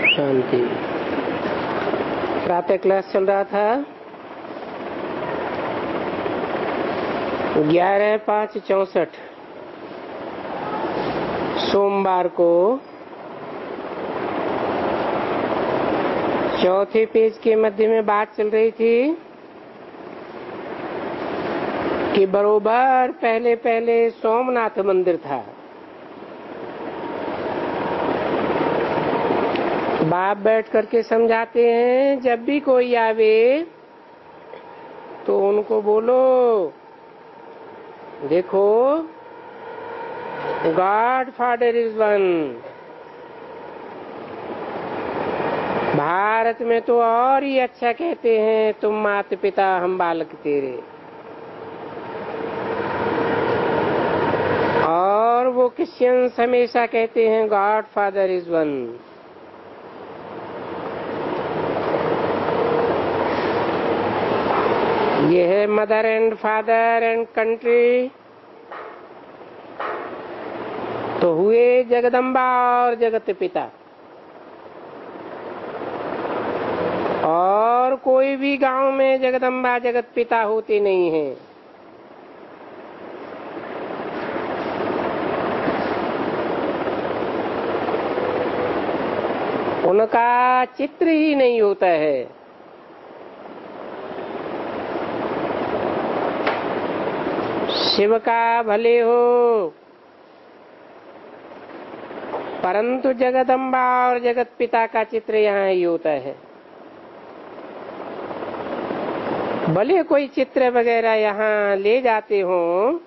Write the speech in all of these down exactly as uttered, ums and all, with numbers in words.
शांति। प्रातः क्लास चल रहा था। ग्यारह पाँच चौसठ सोमवार को चौथे पेज के मध्य में बात चल रही थी कि बरोबर पहले पहले सोमनाथ मंदिर था। बाप बैठ करके समझाते हैं, जब भी कोई आवे तो उनको बोलो, देखो God father is one. Bharat में तो और ही अच्छा कहते हैं, तुम माता पिता हम बालक तेरे। और वो क्रिश्चियंस हमेशा कहते हैं गॉड फादर इज वन। ये है mother and father and country, तो हुए जगदम्बा और जगत पिता। और कोई भी गांव में जगदम्बा जगत पिता होते नहीं हैं। उनका चित्र ही नहीं होता है। शिव का भले हो, परंतु जगदम्बा और जगत पिता का चित्र यहाँ ही होता है। भले कोई चित्र वगैरह यहाँ ले जाते हो,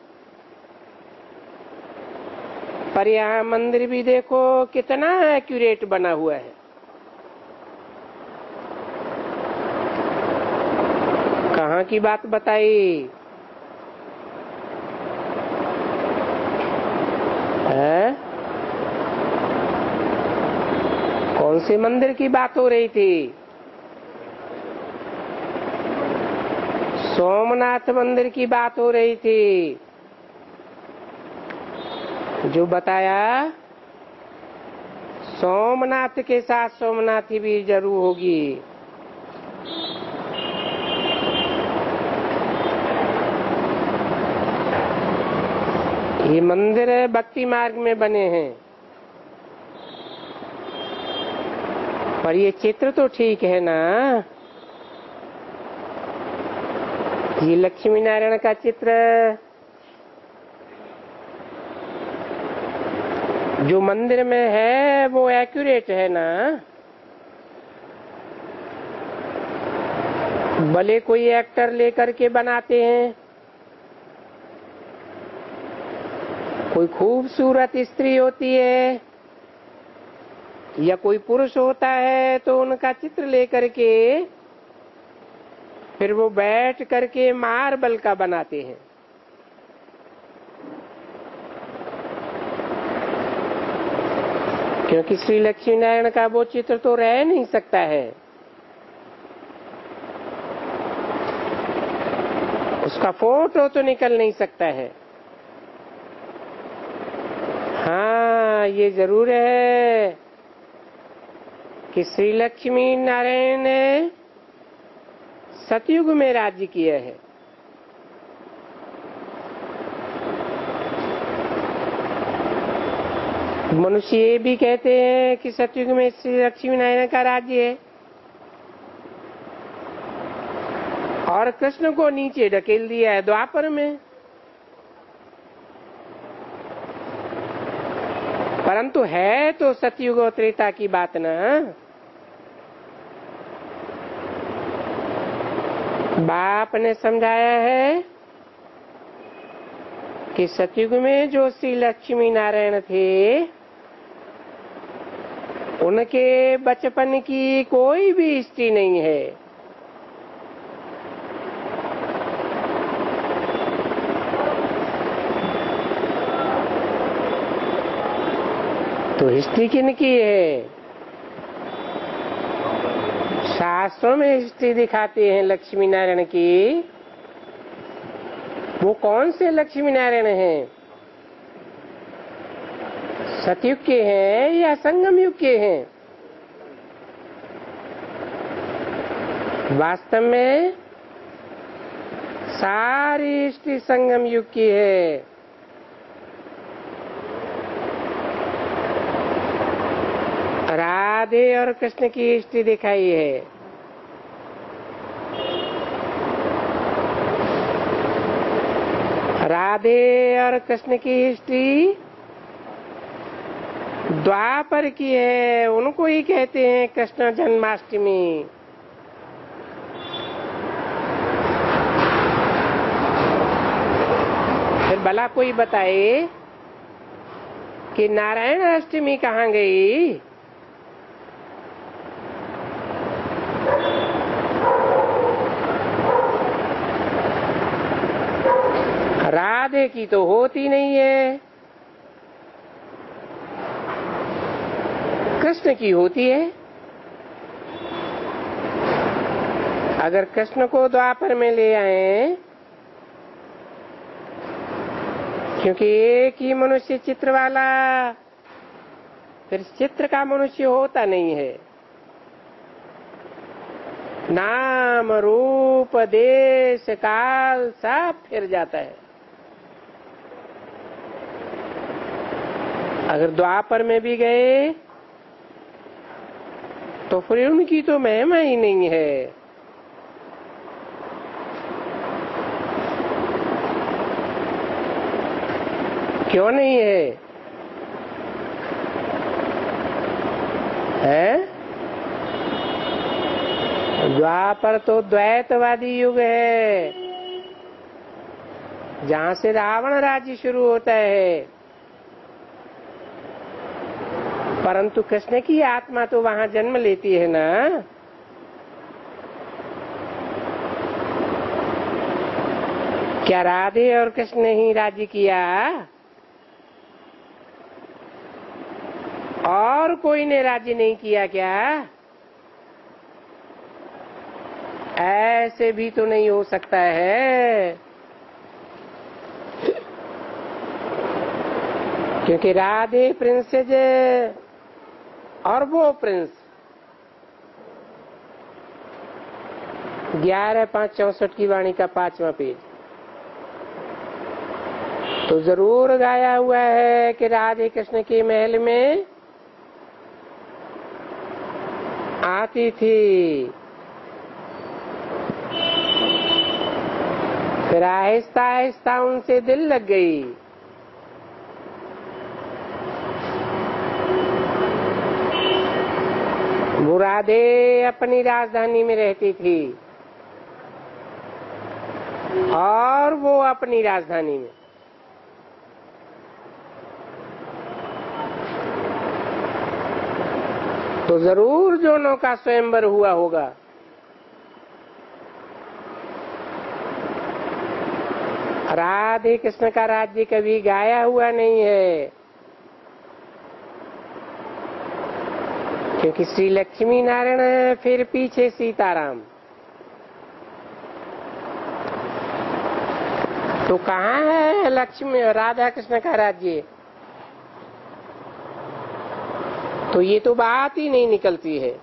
पर यहाँ मंदिर भी देखो कितना एक्यूरेट बना हुआ है। कहाँ की बात बताई है? कौन से मंदिर की बात हो रही थी? सोमनाथ मंदिर की बात हो रही थी। जो बताया सोमनाथ के साथ सोमनाथी भी जरूर होगी। ये मंदिर भक्ति मार्ग में बने हैं, पर ये चित्र तो ठीक है ना। ये लक्ष्मी नारायण का चित्र जो मंदिर में है वो एक्यूरेट है ना। भले कोई एक्टर लेकर के बनाते हैं, कोई खूबसूरत स्त्री होती है या कोई पुरुष होता है, तो उनका चित्र लेकर के फिर वो बैठ करके मार्बल का बनाते हैं। क्योंकि श्री लक्ष्मी नारायण का वो चित्र तो रह नहीं सकता है। उसका फोटो तो निकल नहीं सकता है। हाँ, ये जरूर है कि श्री लक्ष्मी नारायण ने सतयुग में राज्य किया है। मनुष्य ये भी कहते हैं कि सतयुग में श्री लक्ष्मी नारायण का राज्य है, और कृष्ण को नीचे ढकेल दिया है द्वापर में। परंतु है तो सतयुग और त्रेता की बात ना। बाप ने समझाया है कि सतयुग में जो श्री लक्ष्मी नारायण थे, उनके बचपन की कोई भी हिस्ट्री नहीं है। तो हिस्ट्री किन की है? शास्त्रों में हिस्ट्री दिखाते हैं लक्ष्मी नारायण की। वो कौन से लक्ष्मी नारायण हैं? सतयुग के हैं या संगम युग के हैं? वास्तव में सारी सृष्टि संगम युग की है। राधे और कृष्ण की सृष्टि दिखाई है। राधे और कृष्ण की सृष्टि द्वापर की है, उनको ही कहते हैं कृष्ण जन्माष्टमी। फिर भला कोई बताए कि नारायण अष्टमी कहाँ गई? राधे की तो होती नहीं है, कृष्ण की होती है। अगर कृष्ण को द्वापर में ले आए, क्योंकि एक ही मनुष्य चित्र वाला, फिर चित्र का मनुष्य होता नहीं है। नाम रूप देश काल सब फिर जाता है। अगर द्वापर में भी गए तो फिर उनकी तो महिमा ही नहीं है। क्यों नहीं है? है? द्वापर तो द्वैतवादी युग है, जहां से रावण राज्य शुरू होता है। परंतु कृष्ण की आत्मा तो वहां जन्म लेती है ना। क्या राधे और कृष्ण ने ही राज्य किया? और कोई ने राज्य नहीं किया क्या? ऐसे भी तो नहीं हो सकता है, क्योंकि राधे प्रिंसेस और वो प्रिंस। ग्यारह पांच चौसठ की वाणी का पांचवा पेज। तो जरूर गाया हुआ है कि राधे कृष्ण के महल में आती थी, फिर आहिस्ता आहिस्ता उनसे दिल लग गई। वो राधे अपनी राजधानी में रहती थी और वो अपनी राजधानी में। तो जरूर दोनों का स्वयंवर हुआ होगा। राधे कृष्ण का राज्य कभी गाया हुआ नहीं है, क्योंकि श्री लक्ष्मी नारायण है, फिर पीछे सीताराम। तो कहाँ है लक्ष्मी राधा कृष्ण का राज्य? तो ये तो बात ही नहीं निकलती है।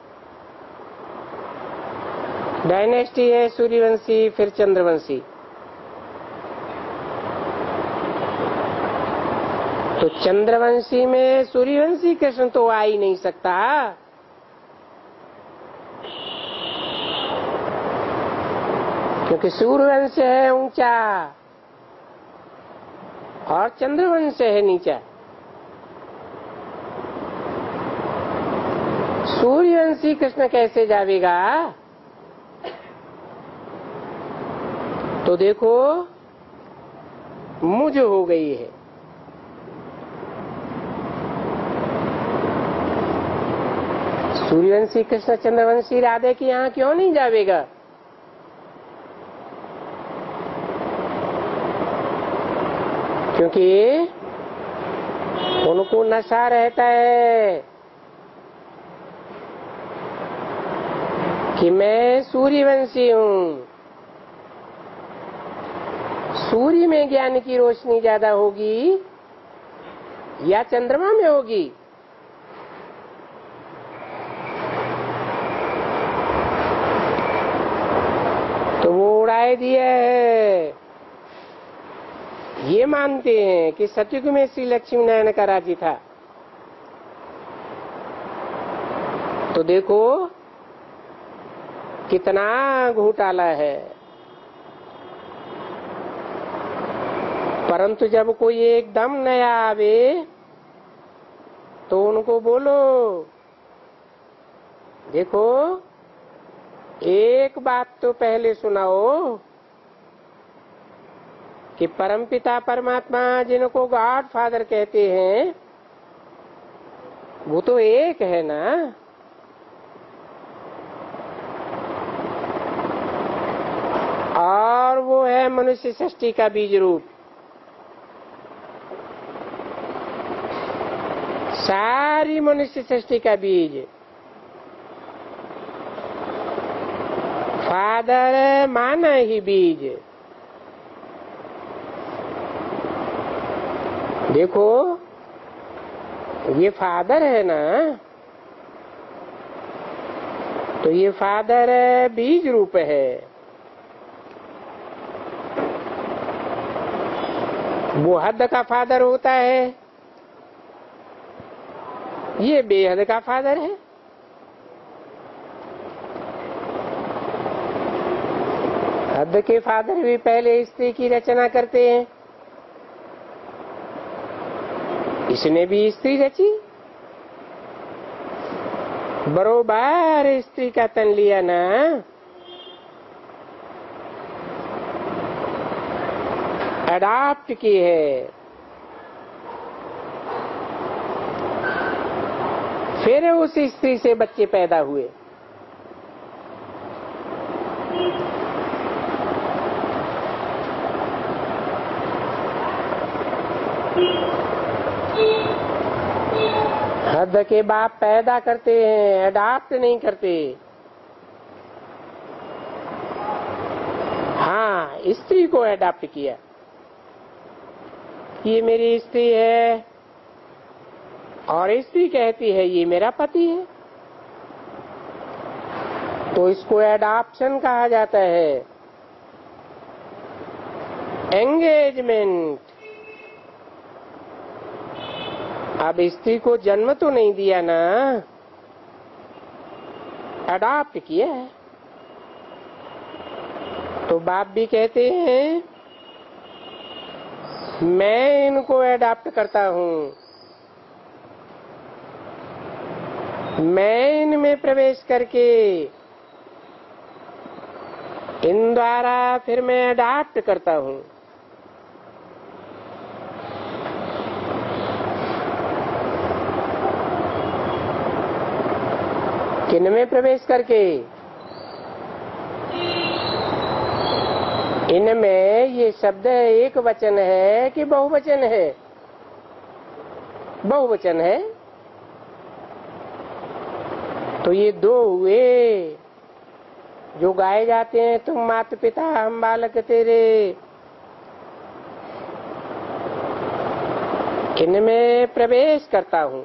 डायनेस्टी है सूर्यवंशी, फिर चंद्रवंशी। तो चंद्रवंशी में सूर्यवंशी कृष्ण तो आ ही नहीं सकता, क्योंकि सूर्यवंश है ऊंचा और चंद्रवंश है नीचा। सूर्यवंशी कृष्ण कैसे जावेगा? तो देखो मुझ हो गई है। सूर्यवंशी कृष्ण चंद्रवंशी राधे के यहाँ क्यों नहीं जावेगा? क्योंकि उनको नशा रहता है कि मैं सूर्यवंशी हूँ। सूर्य में ज्ञान की रोशनी ज्यादा होगी या चंद्रमा में होगी? दिखाई दिया है, ये मानते हैं कि सतयुग में श्री लक्ष्मी नारायण का राज्य था। तो देखो कितना घोटाला है। परंतु जब कोई एकदम नया आवे तो उनको बोलो, देखो एक बात तो पहले सुनाओ कि परमपिता परमात्मा जिनको गॉड फादर कहते हैं वो तो एक है ना। और वो है मनुष्य सृष्टि का बीज रूप। सारी मनुष्य सृष्टि का बीज फादर माना ही बीज। देखो ये फादर है ना, तो ये फादर बीज रूप है। वो हद का फादर होता है, ये बेहद का फादर है। हद के फादर भी पहले स्त्री की रचना करते हैं, इसने भी स्त्री रची, बरोबर स्त्री का तन लिया ना। अडॉप्ट की है, फिर उस स्त्री से बच्चे पैदा हुए। हद के बाप पैदा करते हैं, अडॉप्ट नहीं करते। हाँ, स्त्री को अडॉप्ट किया, ये मेरी स्त्री है, और स्त्री कहती है ये मेरा पति है, तो इसको एडॉप्शन कहा जाता है। एंगेजमेंट। अब स्त्री को जन्म तो नहीं दिया ना, अडॉप्ट किया है। तो बाप भी कहते हैं मैं इनको अडॉप्ट करता हूँ, मैं इनमें प्रवेश करके इन द्वारा फिर मैं अडॉप्ट करता हूँ। किन में प्रवेश करके? इनमें ये शब्द एक वचन है कि बहुवचन है? बहुवचन है। तो ये दो हुए जो गाए जाते हैं, तुम माता पिता हम बालक तेरे। इनमें प्रवेश करता हूँ।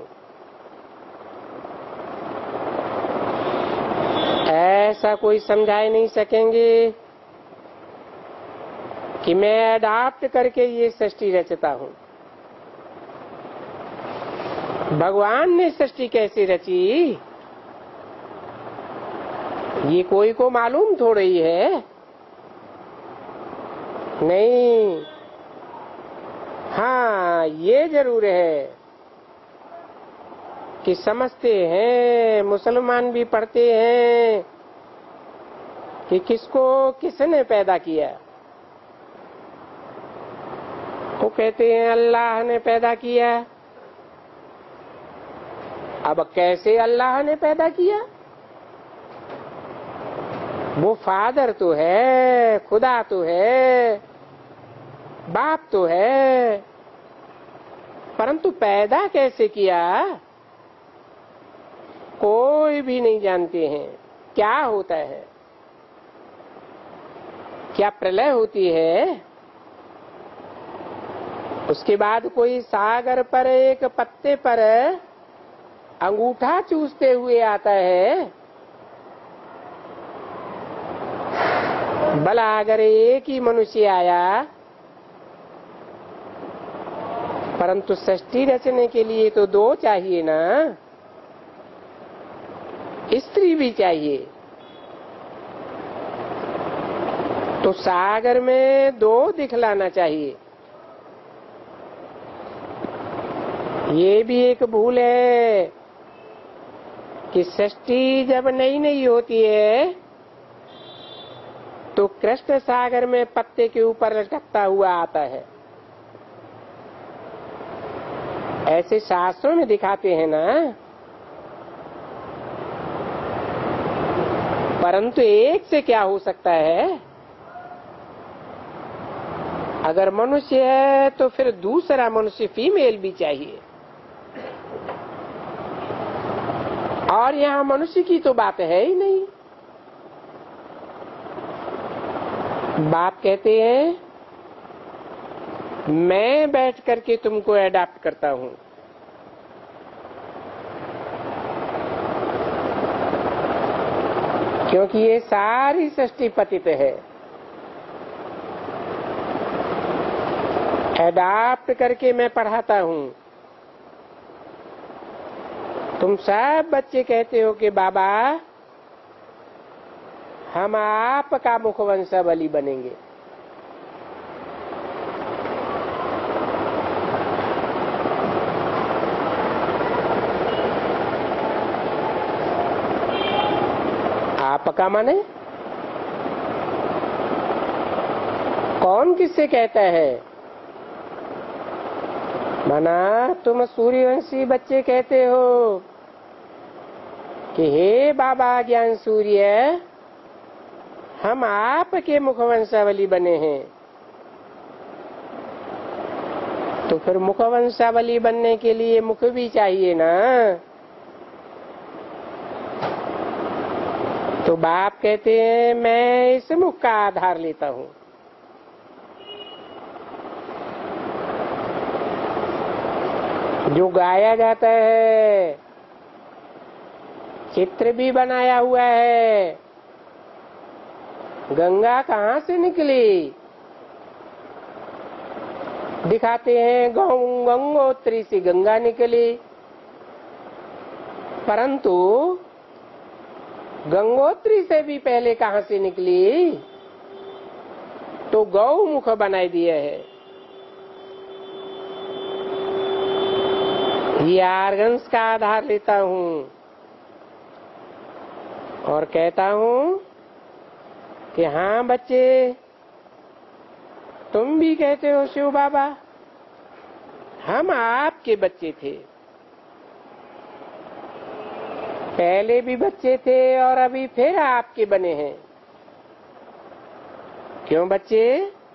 ऐसा कोई समझा नहीं सकेंगे कि मैं अडॉप्ट करके ये सृष्टि रचता हूँ। भगवान ने सृष्टि कैसे रची ये कोई को मालूम थोड़ी है। नहीं, हाँ ये जरूर है कि समझते हैं, मुसलमान भी पढ़ते हैं कि किसको किसने पैदा किया। वो कहते हैं अल्लाह ने पैदा किया। अब कैसे अल्लाह ने पैदा किया? वो फादर तो है, खुदा तो है, बाप तो है, परंतु पैदा कैसे किया कोई भी नहीं जानते हैं। क्या होता है? क्या प्रलय होती है? उसके बाद कोई सागर पर एक पत्ते पर अंगूठा चूसते हुए आता है, भला अगर एक ही मनुष्य आया, परंतु सृष्टि रचने के लिए तो दो चाहिए ना, स्त्री भी चाहिए। तो सागर में दो दिखलाना चाहिए। ये भी एक भूल है कि सृष्टि जब नई नई होती है तो कृष्ण सागर में पत्ते के ऊपर लटकता हुआ आता है, ऐसे शास्त्रों में दिखाते हैं ना। परंतु एक से क्या हो सकता है? अगर मनुष्य है तो फिर दूसरा मनुष्य फीमेल भी चाहिए। और यहाँ मनुष्य की तो बात है ही नहीं। बाप कहते हैं मैं बैठ करके तुमको एडाप्ट करता हूं। क्योंकि ये सारी सृष्टि पतित है। एडाप्ट करके मैं पढ़ाता हूं। तुम सब बच्चे कहते हो कि बाबा हम आपका मुखवंशावली बनेंगे। आपका माने कौन किससे कहता है? माना तुम सूर्यवंशी बच्चे कहते हो कि हे बाबा ज्ञान सूर्य, हम आपके मुखवंशावली बने हैं। तो फिर मुखवंशावली बनने के लिए मुख भी चाहिए ना। तो बाप कहते हैं मैं इस मुख का आधार लेता हूं। जो गाया जाता है, चित्र भी बनाया हुआ है। गंगा कहाँ से निकली? दिखाते हैं गंगोत्री से गंगा निकली, परंतु गंगोत्री से भी पहले कहाँ से निकली? तो गौमुख बनाई दिया है। ये आर्गन्स का आधार लेता हूँ और कहता हूँ कि हाँ बच्चे, तुम भी कहते हो शिव बाबा हम आपके बच्चे थे, पहले भी बच्चे थे और अभी फिर आपके बने हैं। क्यों बच्चे?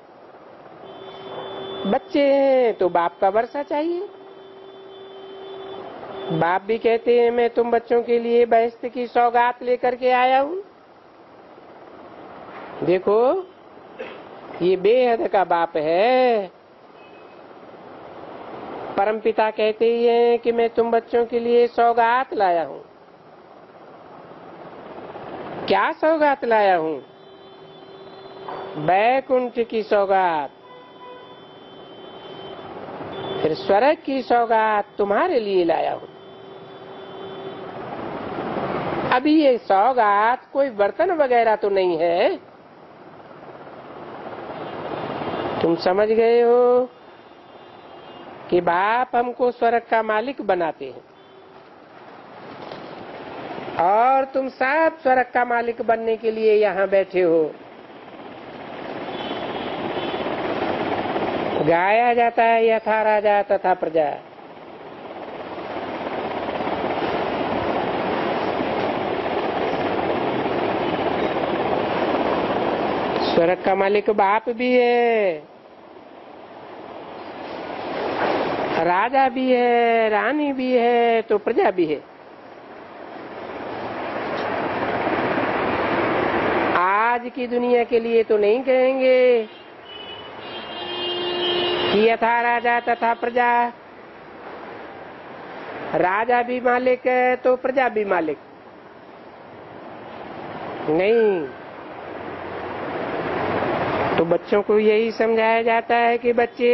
बच्चे हैं तो बाप का वर्षा चाहिए। बाप भी कहते हैं मैं तुम बच्चों के लिए बहिष्ठ की सौगात लेकर के आया हूँ। देखो ये बेहद का बाप है। परमपिता कहते ही हैं कि मैं तुम बच्चों के लिए सौगात लाया हूँ। क्या सौगात लाया हूँ? बैकुंठ की सौगात, फिर स्वर्ग की सौगात तुम्हारे लिए लाया हूँ। अभी ये सौगात कोई बर्तन वगैरह तो नहीं है। तुम समझ गए हो कि बाप हमको स्वर्ग का मालिक बनाते हैं और तुम सब स्वर्ग का मालिक बनने के लिए यहाँ बैठे हो। गाया जाता है यथा राजा तथा प्रजा। स्वर्ग का मालिक बाप भी है, राजा भी है, रानी भी है, तो प्रजा भी है। आज की दुनिया के लिए तो नहीं कहेंगे कि यथा राजा तथा प्रजा, राजा भी मालिक है तो प्रजा भी मालिक नहीं। तो बच्चों को यही समझाया जाता है कि बच्चे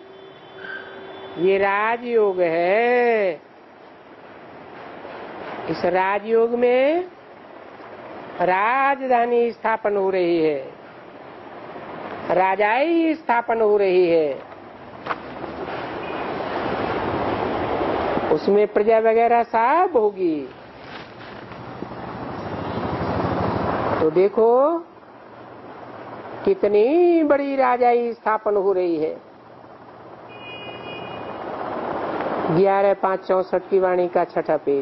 ये राजयोग है, इस राजयोग में राजधानी स्थापन हो रही है, राजाई स्थापन हो रही है, उसमें प्रजा वगैरह सब होगी। तो देखो कितनी बड़ी राजाई स्थापन हो रही है। ग्यारह पांच चौसठ की वाणी का छठा पेज।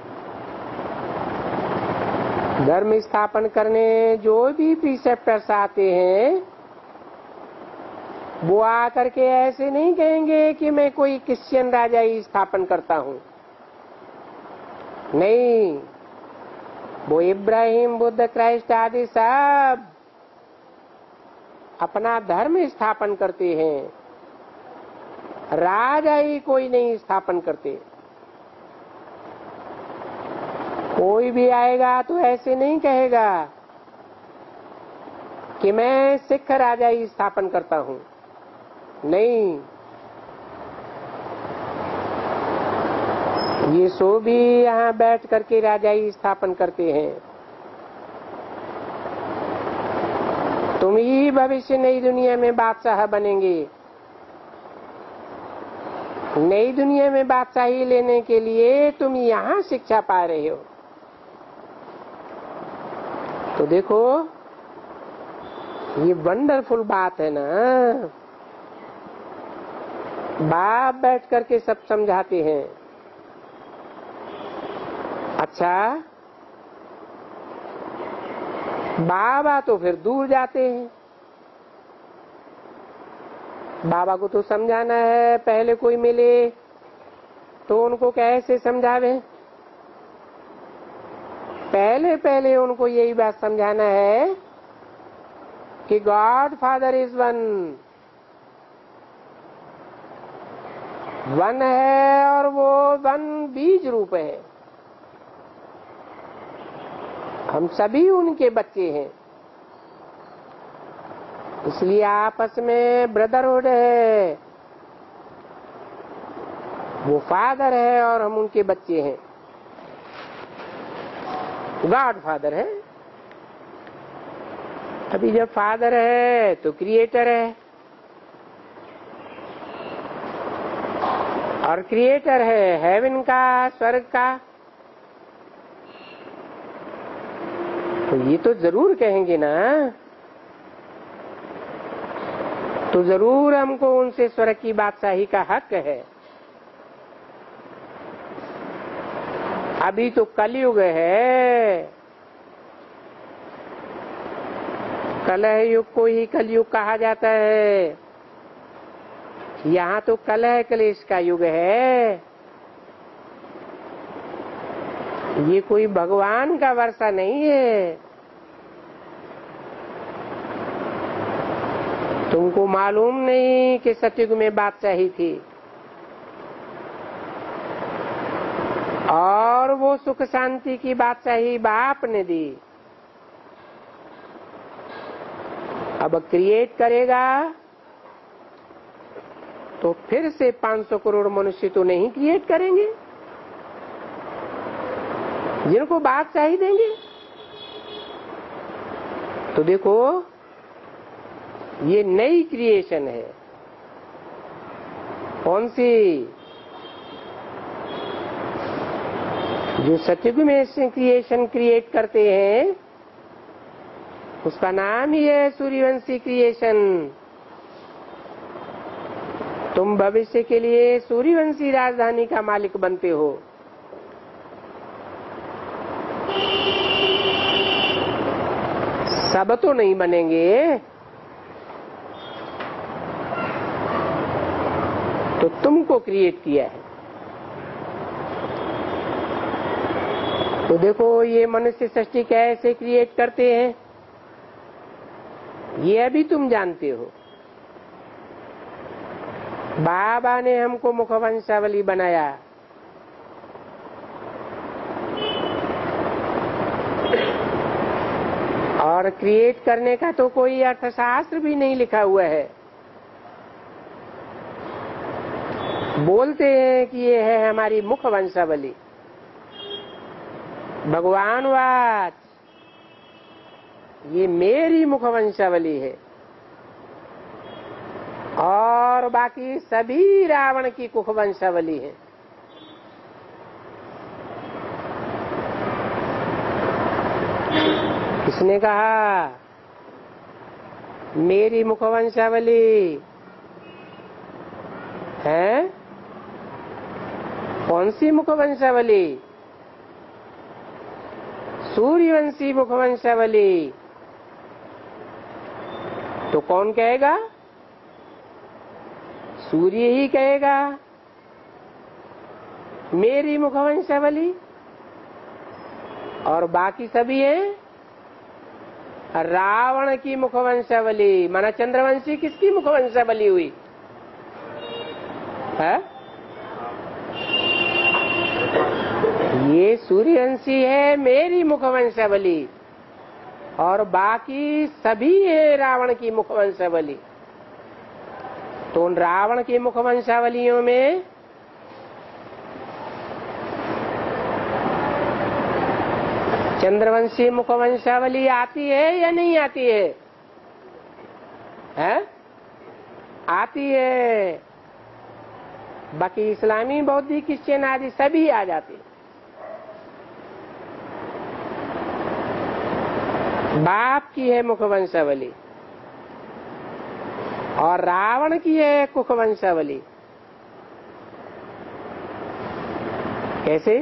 धर्म स्थापन करने जो भी प्रीसेप्टर्स आते हैं वो आकर के ऐसे नहीं कहेंगे कि मैं कोई क्रिश्चियन राजाई स्थापन करता हूं। नहीं, वो इब्राहिम, बुद्ध, क्राइस्ट आदि सब अपना धर्म स्थापन करते हैं, राजाई कोई नहीं स्थापन करते। कोई भी आएगा तो ऐसे नहीं कहेगा कि मैं सिख राजाई स्थापन करता हूं। नहीं, ये सो भी यहाँ बैठ करके राजाई स्थापन करते हैं। तुम ही भविष्य नई दुनिया में बादशाह बनेंगे। नई दुनिया में बादशाही लेने के लिए तुम यहाँ शिक्षा पा रहे हो। तो देखो ये वंडरफुल बात है ना। बाप बैठ करके सब समझाते हैं। अच्छा, बाबा तो फिर दूर जाते हैं। बाबा को तो समझाना है, पहले कोई मिले तो उनको कैसे समझावे। पहले पहले उनको यही बात समझाना है कि God father is one, one है और वो वन बीज रूप है। हम सभी उनके बच्चे हैं, इसलिए आपस में ब्रदरहुड है। वो फादर है और हम उनके बच्चे हैं। गॉड फादर है। अभी जब फादर है तो क्रिएटर है, और क्रिएटर है हेवन का, स्वर्ग का। तो ये तो जरूर कहेंगे ना, तो जरूर हमको उनसे स्वर्ग की बादशाही का हक है। अभी तो कलयुग है, कलह युग को ही कलयुग कहा जाता है। यहाँ तो कलह क्लेश का युग है। ये कोई भगवान का वर्षा नहीं है। तुमको मालूम नहीं कि सतयुग में बादशाही थी और वो सुख शांति की बादशाही बाप ने दी। अब क्रिएट करेगा तो फिर से पाँच सौ करोड़ मनुष्य तो नहीं क्रिएट करेंगे जिनको बादशाही देंगे। तो देखो ये नई क्रिएशन है। कौन सी? जो सतयुग में से क्रिएशन क्रिएट करते हैं उसका नाम ही है सूर्यवंशी क्रिएशन। तुम भविष्य के लिए सूर्यवंशी राजधानी का मालिक बनते हो। सब तो नहीं बनेंगे, तो तुमको क्रिएट किया है। तो देखो ये मनुष्य सृष्टि कैसे क्रिएट करते हैं ये अभी तुम जानते हो। बाबा ने हमको मुखवंशावली बनाया। और क्रिएट करने का तो कोई अर्थशास्त्र भी नहीं लिखा हुआ है। बोलते हैं कि ये है हमारी मुख वंशावली। भगवान वाच, ये मेरी मुख वंशावली है और बाकी सभी रावण की कुख वंशावली है। किसने कहा मेरी मुख वंशावली है? कौन सी मुख वंशावली? सूर्यवंशी मुख वंशावली। तो कौन कहेगा? सूर्य ही कहेगा मेरी मुख वंशावली, और बाकी सभी हैं रावण की मुख वंशावली। माना चंद्रवंशी किसकी मुख वंशावली हुई है? ये सूर्यवंशी है मेरी मुख वंशावली, और बाकी सभी है रावण की मुख वंशावली। तो उन रावण की मुख वंशावलियों में चंद्रवंशी मुख वंशावली आती है या नहीं आती है? है? आती है। बाकी इस्लामी, बौद्धिक, क्रिश्चियन आदि सभी आ जाती। बाप की है मुख वंशावली और रावण की है कुख वंशावली। कैसे?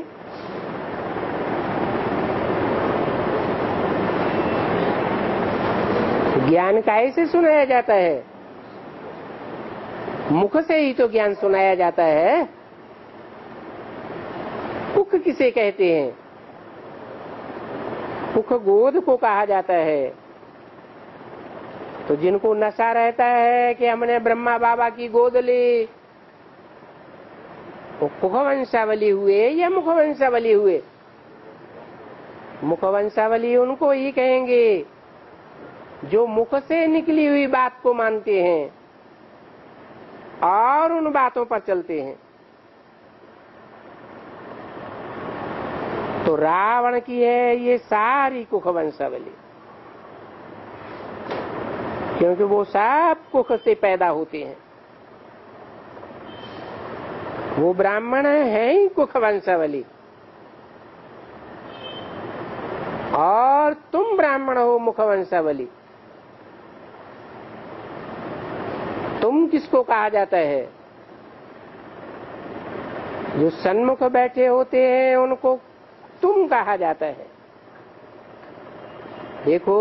ज्ञान कैसे सुनाया जाता है? मुख से ही तो ज्ञान सुनाया जाता है। कुख किसे कहते हैं? कुख गोद को कहा जाता है। तो जिनको नशा रहता है कि हमने ब्रह्मा बाबा की गोद ली, वो कुख वंशावली हुए या मुख वंशावली हुए? मुख वंशावली उनको ही कहेंगे जो मुख से निकली हुई बात को मानते हैं और उन बातों पर चलते हैं। तो रावण की है ये सारी कुख वंशावली, क्योंकि वो सब कुख से पैदा होते हैं। वो ब्राह्मण है ही कुख वंशावली, और तुम ब्राह्मण हो मुख वंशावली। तुम किसको कहा जाता है? जो सन्मुख बैठे होते हैं उनको तुम कहा जाता है। देखो,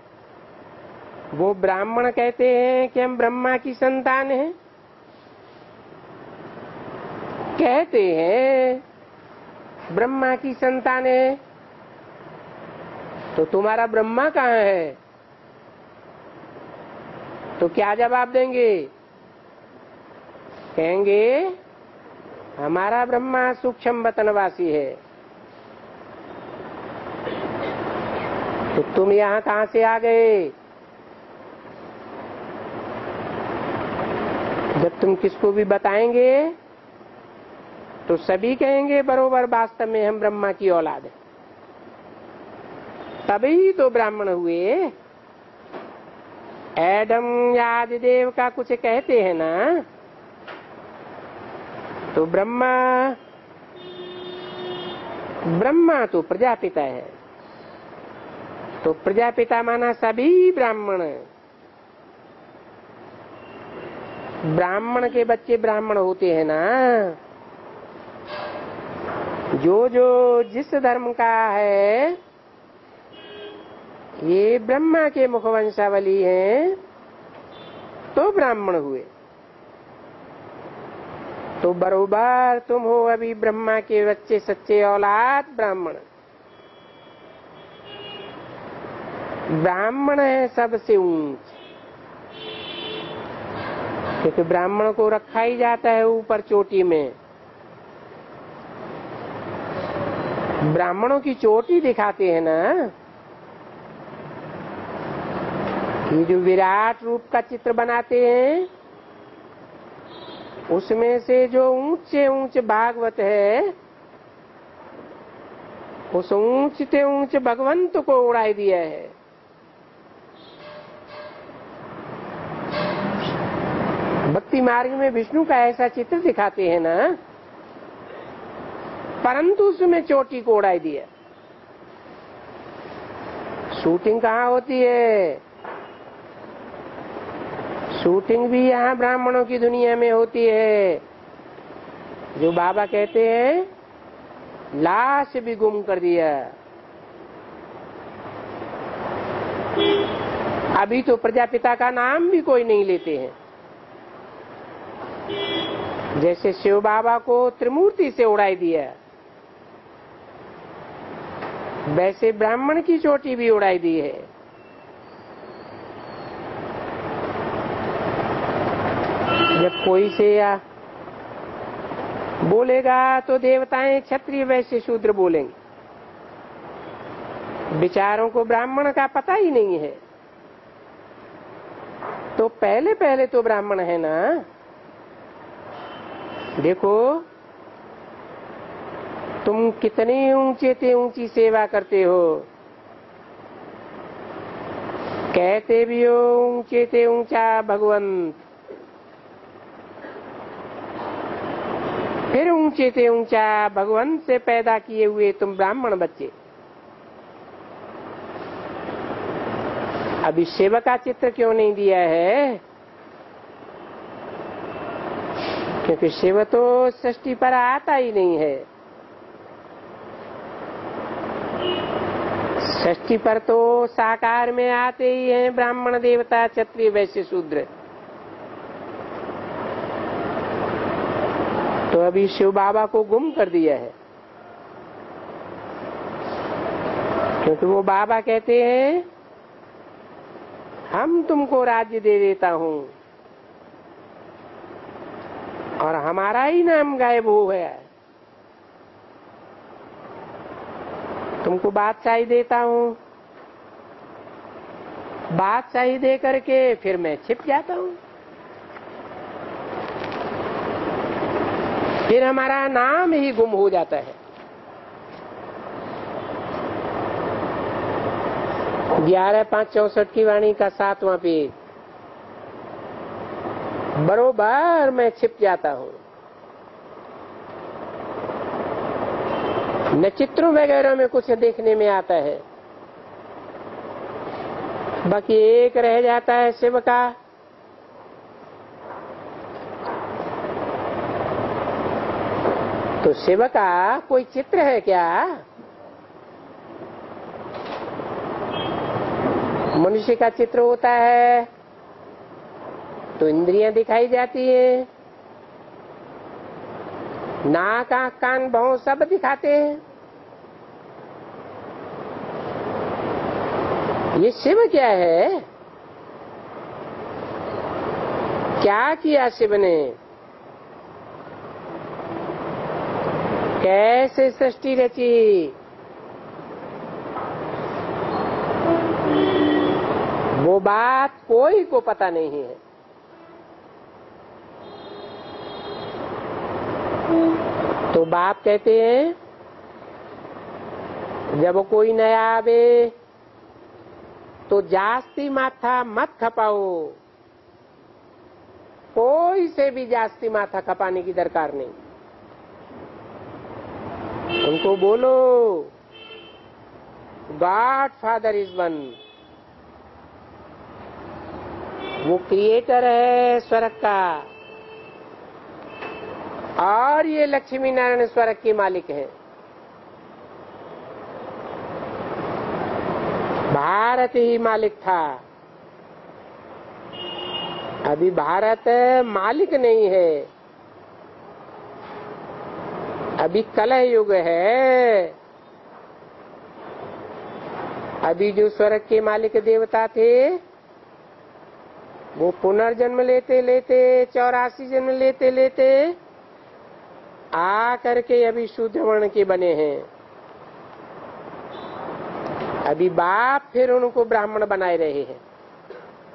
वो ब्राह्मण कहते हैं कि हम ब्रह्मा की संतान हैं, कहते हैं ब्रह्मा की संतान है। तो तुम्हारा ब्रह्मा कहाँ है? तो क्या जवाब देंगे? कहेंगे हमारा ब्रह्मा सूक्ष्म वतनवासी है। तो तुम यहाँ कहाँ से आ गए? जब तुम किसको भी बताएंगे तो सभी कहेंगे बरोबर वास्तव में हम ब्रह्मा की औलाद है। तभी तो ब्राह्मण हुए। एडम या आदिदेव का कुछ कहते हैं ना, तो ब्रह्मा ब्रह्मा तो प्रजापिता है। तो प्रजापिता माना सभी ब्राह्मण। ब्राह्मण के बच्चे ब्राह्मण होते हैं ना। जो जो जिस धर्म का है, ये ब्रह्मा के मुख वंशावली हैं, तो ब्राह्मण हुए। तो बरोबर तुम हो अभी ब्रह्मा के बच्चे, सच्चे औलाद ब्राह्मण। ब्राह्मण है सबसे ऊंच, क्योंकि ब्राह्मण को रखा ही जाता है ऊपर चोटी में। ब्राह्मणों की चोटी दिखाते हैं ना, ये जो विराट रूप का चित्र बनाते हैं, उसमें से जो ऊंचे ऊंचे भागवत है, उस ऊंचते ऊंचे भगवंत को उड़ाई दिया है। भक्ति मार्ग में विष्णु का ऐसा चित्र दिखाते हैं ना, परंतु उसमें चोटी को उड़ाई दिया। शूटिंग कहाँ होती है? शूटिंग भी यहाँ ब्राह्मणों की दुनिया में होती है। जो बाबा कहते हैं लाश भी गुम कर दिया। अभी तो प्रजापिता का नाम भी कोई नहीं लेते हैं। जैसे शिव बाबा को त्रिमूर्ति से उड़ाई दिया, वैसे ब्राह्मण की चोटी भी उड़ाई दी है। जब कोई से या बोलेगा तो देवताएं क्षत्रिय वैश्य शूद्र बोलेंगे। विचारों को ब्राह्मण का पता ही नहीं है। तो पहले पहले तो ब्राह्मण है ना। देखो तुम कितनी ऊंचे से ऊंची सेवा करते हो, कहते भी हो ऊंचे से ऊंचा भगवंत, फिर ऊंचे से ऊंचा भगवंत से पैदा किए हुए तुम ब्राह्मण बच्चे। अभी शिव का चित्र क्यों नहीं दिया है? क्योंकि शिव तो सृष्टि पर आता ही नहीं है। सृष्टि पर तो साकार में आते ही हैं ब्राह्मण, देवता, क्षत्रिय, वैश्य, शूद्र। तो अभी शिव बाबा को गुम कर दिया है, क्योंकि वो बाबा कहते हैं हम तुमको राज्य दे देता हूं और हमारा ही नाम गायब हो गया। तुमको बादशाही देता हूं, बादशाही दे करके फिर मैं छिप जाता हूं, फिर हमारा नाम ही गुम हो जाता है। ग्यारह पांच चौसठ की वाणी का सातवां पेज। बरोबर मैं छिप जाता हूं। न चित्रों वगैरह में कुछ देखने में आता है, बाकी एक रह जाता है शिव का। तो शिव का कोई चित्र है क्या? मनुष्य का चित्र होता है तो इंद्रियां दिखाई जाती है, नाक, आंख, कान, भौं सब दिखाते हैं। ये शिव क्या है? क्या किया शिव ने? कैसे सृष्टि रची? वो बात कोई को पता नहीं है। तो बाप कहते हैं जब कोई नया आवे तो जास्ती माथा मत खपाओ। कोई से भी जास्ती माथा खपाने की दरकार नहीं। उनको बोलो गॉड फादर इज वन। वो क्रिएटर है स्वर्ग का, और ये लक्ष्मी नारायण स्वर्ग के मालिक हैं। भारत ही मालिक था, अभी भारत मालिक नहीं है। अभी कलह युग है। अभी जो स्वर्ग के मालिक देवता थे वो पुनर्जन्म लेते लेते चौरासी जन्म लेते लेते आ करके अभी शूद्र वर्ण के बने हैं। अभी बाप फिर उनको ब्राह्मण बनाए रहे हैं।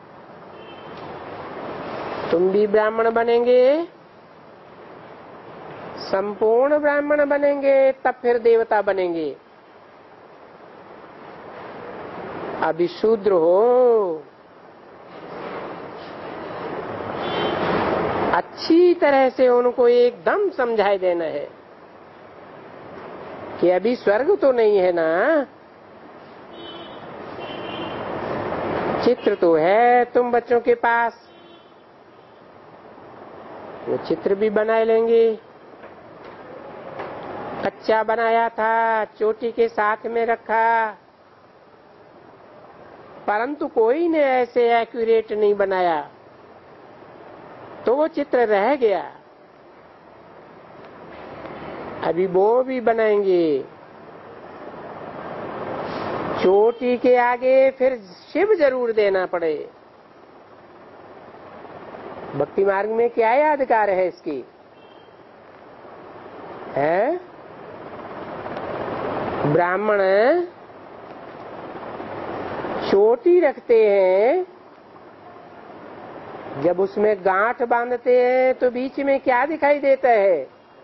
तुम भी ब्राह्मण बनेंगे, संपूर्ण ब्राह्मण बनेंगे, तब फिर देवता बनेंगे। अभी शूद्र हो, अच्छी तरह से उनको एकदम समझाई देना है कि अभी स्वर्ग तो नहीं है ना, चित्र तो है तुम बच्चों के पास, वो चित्र भी बना लेंगे। कच्चा बनाया था, चोटी के साथ में रखा, परंतु कोई ने ऐसे एक्यूरेट नहीं बनाया, तो वो चित्र रह गया। अभी वो भी बनाएंगे। चोटी के आगे फिर शिव जरूर देना पड़े। भक्ति मार्ग में क्या यादगार है इसकी, है? ब्राह्मण चोटी रखते हैं, जब उसमें गांठ बांधते हैं तो बीच में क्या दिखाई देता है?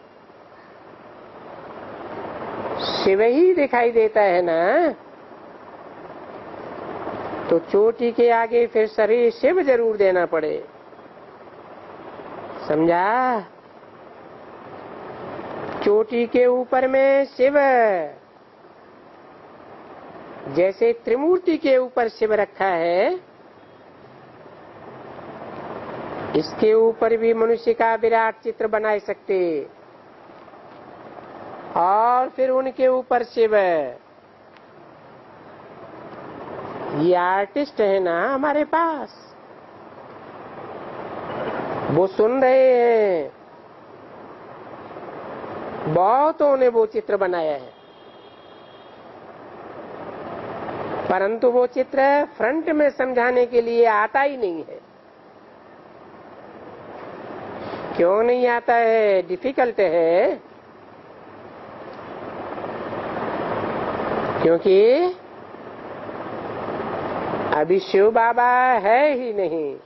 शिव ही दिखाई देता है ना। तो चोटी के आगे फिर शरीर शिव जरूर देना पड़े, समझा? चोटी के ऊपर में शिव, जैसे त्रिमूर्ति के ऊपर शिव रखा है, इसके ऊपर भी मनुष्य का विराट चित्र बना सकते, और फिर उनके ऊपर शिव। ये आर्टिस्ट है ना हमारे पास, वो सुन रहे हैं, बहुतों ने वो चित्र बनाया है, परंतु वो चित्र फ्रंट में समझाने के लिए आता ही नहीं है। क्यों नहीं आता है? डिफिकल्ट है, क्योंकि अभी शिव बाबा है ही नहीं।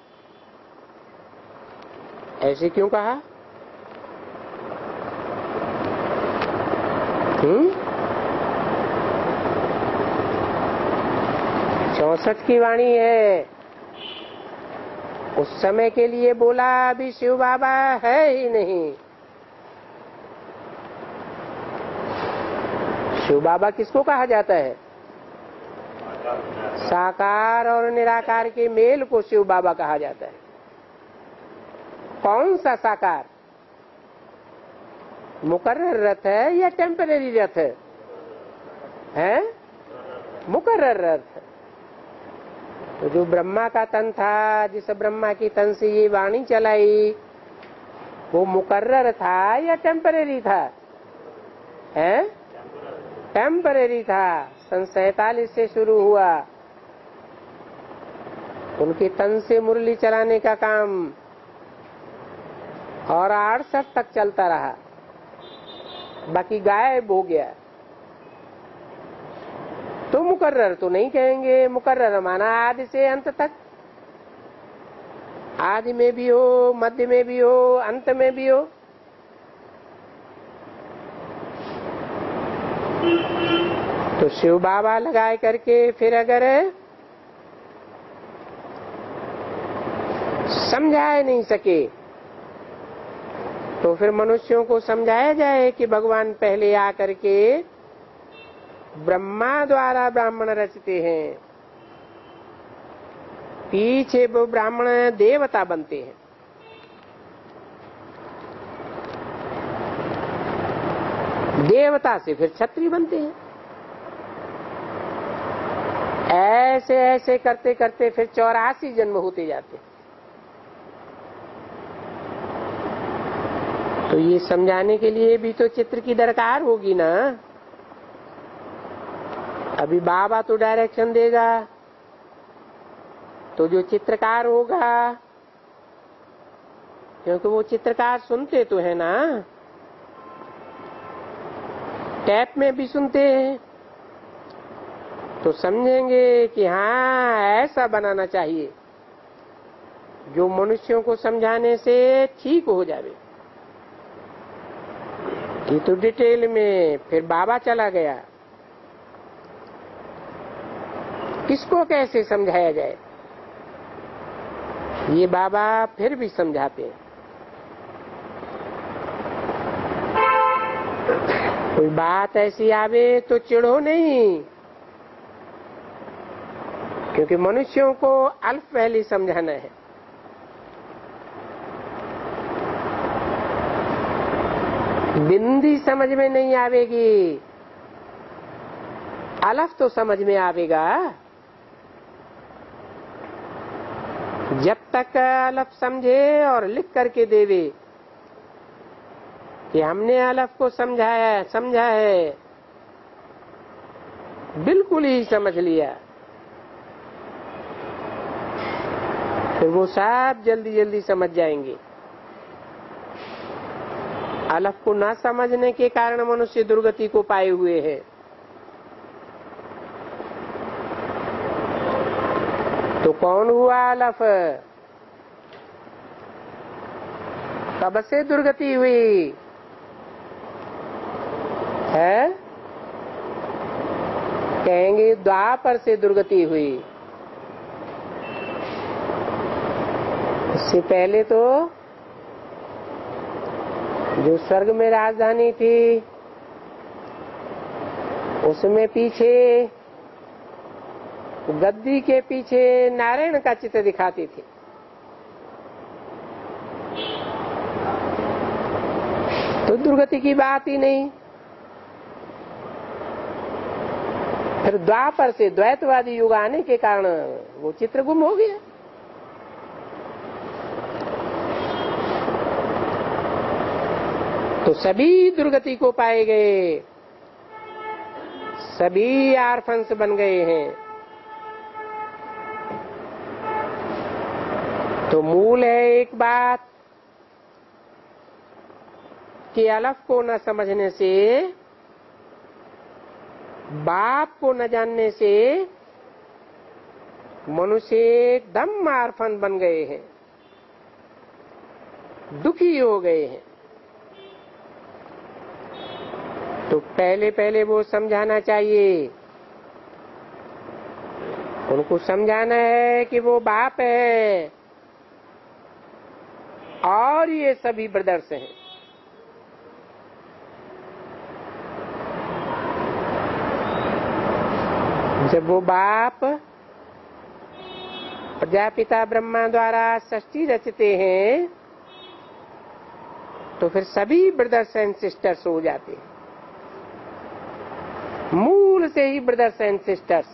ऐसे क्यों कहा? हम्म चौसठ की वाणी है, उस समय के लिए बोला, अभी शिव बाबा है ही नहीं। शिव बाबा किसको कहा जाता है? साकार और निराकार के मेल को शिव बाबा कहा जाता है। कौन सा साकार? मुकर्रर रथ है या टेम्परेरी रथ है? है मुकर्रर रथ। तो जो ब्रह्मा का तन था, जिस ब्रह्मा की तन से ये वाणी चलाई, वो मुकर्रर था या टेम्परेरी था? है टेम्परेरी था। सन सैतालीस से शुरू हुआ उनके तन से मुरली चलाने का काम, और अड़सठ तक चलता रहा, बाकी गायब हो गया। तो मुकर्रर तो नहीं कहेंगे, मुकर्रर माना आदि से अंत तक, आदि में भी हो, मध्य में भी हो, अंत में भी हो। तो शिव बाबा लगाए करके फिर अगर समझाए नहीं सके, तो फिर मनुष्यों को समझाया जाए कि भगवान पहले आकर के ब्रह्मा द्वारा ब्राह्मण रचते हैं, पीछे वो ब्राह्मण देवता बनते हैं। देवता से फिर क्षत्रिय बनते हैं। ऐसे ऐसे करते करते फिर चौरासी जन्म होते जाते हैं। तो ये समझाने के लिए भी तो चित्र की दरकार होगी ना। अभी बाबा तो डायरेक्शन देगा, तो जो चित्रकार होगा, क्योंकि वो चित्रकार सुनते तो है ना, टैप में भी सुनते हैं, तो समझेंगे कि हाँ ऐसा बनाना चाहिए। जो मनुष्यों को समझाने से ठीक हो जावे। ये तो डिटेल में फिर बाबा चला गया, किसको कैसे समझाया जाए ये बाबा फिर भी समझाते हैं। कोई बात ऐसी आवे तो चिढ़ो नहीं, क्योंकि मनुष्यों को अल्प पहले समझाना है। बिंदी समझ में नहीं आवेगी, अलफ तो समझ में आवेगा। जब तक अलफ समझे और लिख करके देवे कि हमने अलफ को समझाया समझा है, बिल्कुल ही समझ लिया, फिर वो सब जल्दी जल्दी समझ जाएंगे। अलफ को ना समझने के कारण मनुष्य दुर्गति को पाए हुए हैं। तो कौन हुआ अलफ? कब से दुर्गति हुई है? कहेंगे द्वापर से दुर्गति हुई। इससे पहले तो जो स्वर्ग में राजधानी थी उसमें पीछे गद्दी के पीछे नारायण का चित्र दिखाती थी। तो दुर्गति की बात ही नहीं। फिर द्वापर से द्वैतवादी युग आने के कारण वो चित्र गुम हो गया। तो सभी दुर्गति को पाए गए, सभी आर्फंस बन गए हैं। तो मूल है एक बात कि अलफ को न समझने से, बाप को न जानने से मनुष्य एकदम आर्फन बन गए हैं, दुखी हो गए हैं। तो पहले पहले वो समझाना चाहिए, उनको समझाना है कि वो बाप है और ये सभी ब्रदर्स हैं। जब वो बाप प्रजापिता ब्रह्मा द्वारा सृष्टि रचते हैं तो फिर सभी ब्रदर्स एंड सिस्टर्स हो जाते हैं, मूल से ही ब्रदर्स एंड सिस्टर्स।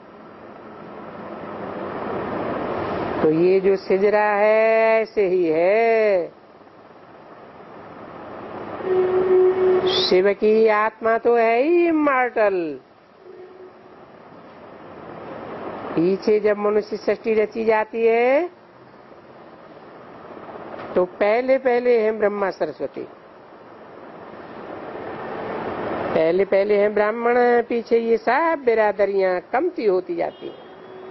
तो ये जो सिजरा है ऐसे ही है। शिव की आत्मा तो है ही इमॉर्टल। पीछे जब मनुष्य सृष्टि रची जाती है तो पहले पहले है ब्रह्मा सरस्वती, पहले पहले हैं ब्राह्मण, पीछे ये सब बिरादरियां कमती होती जाती हैं।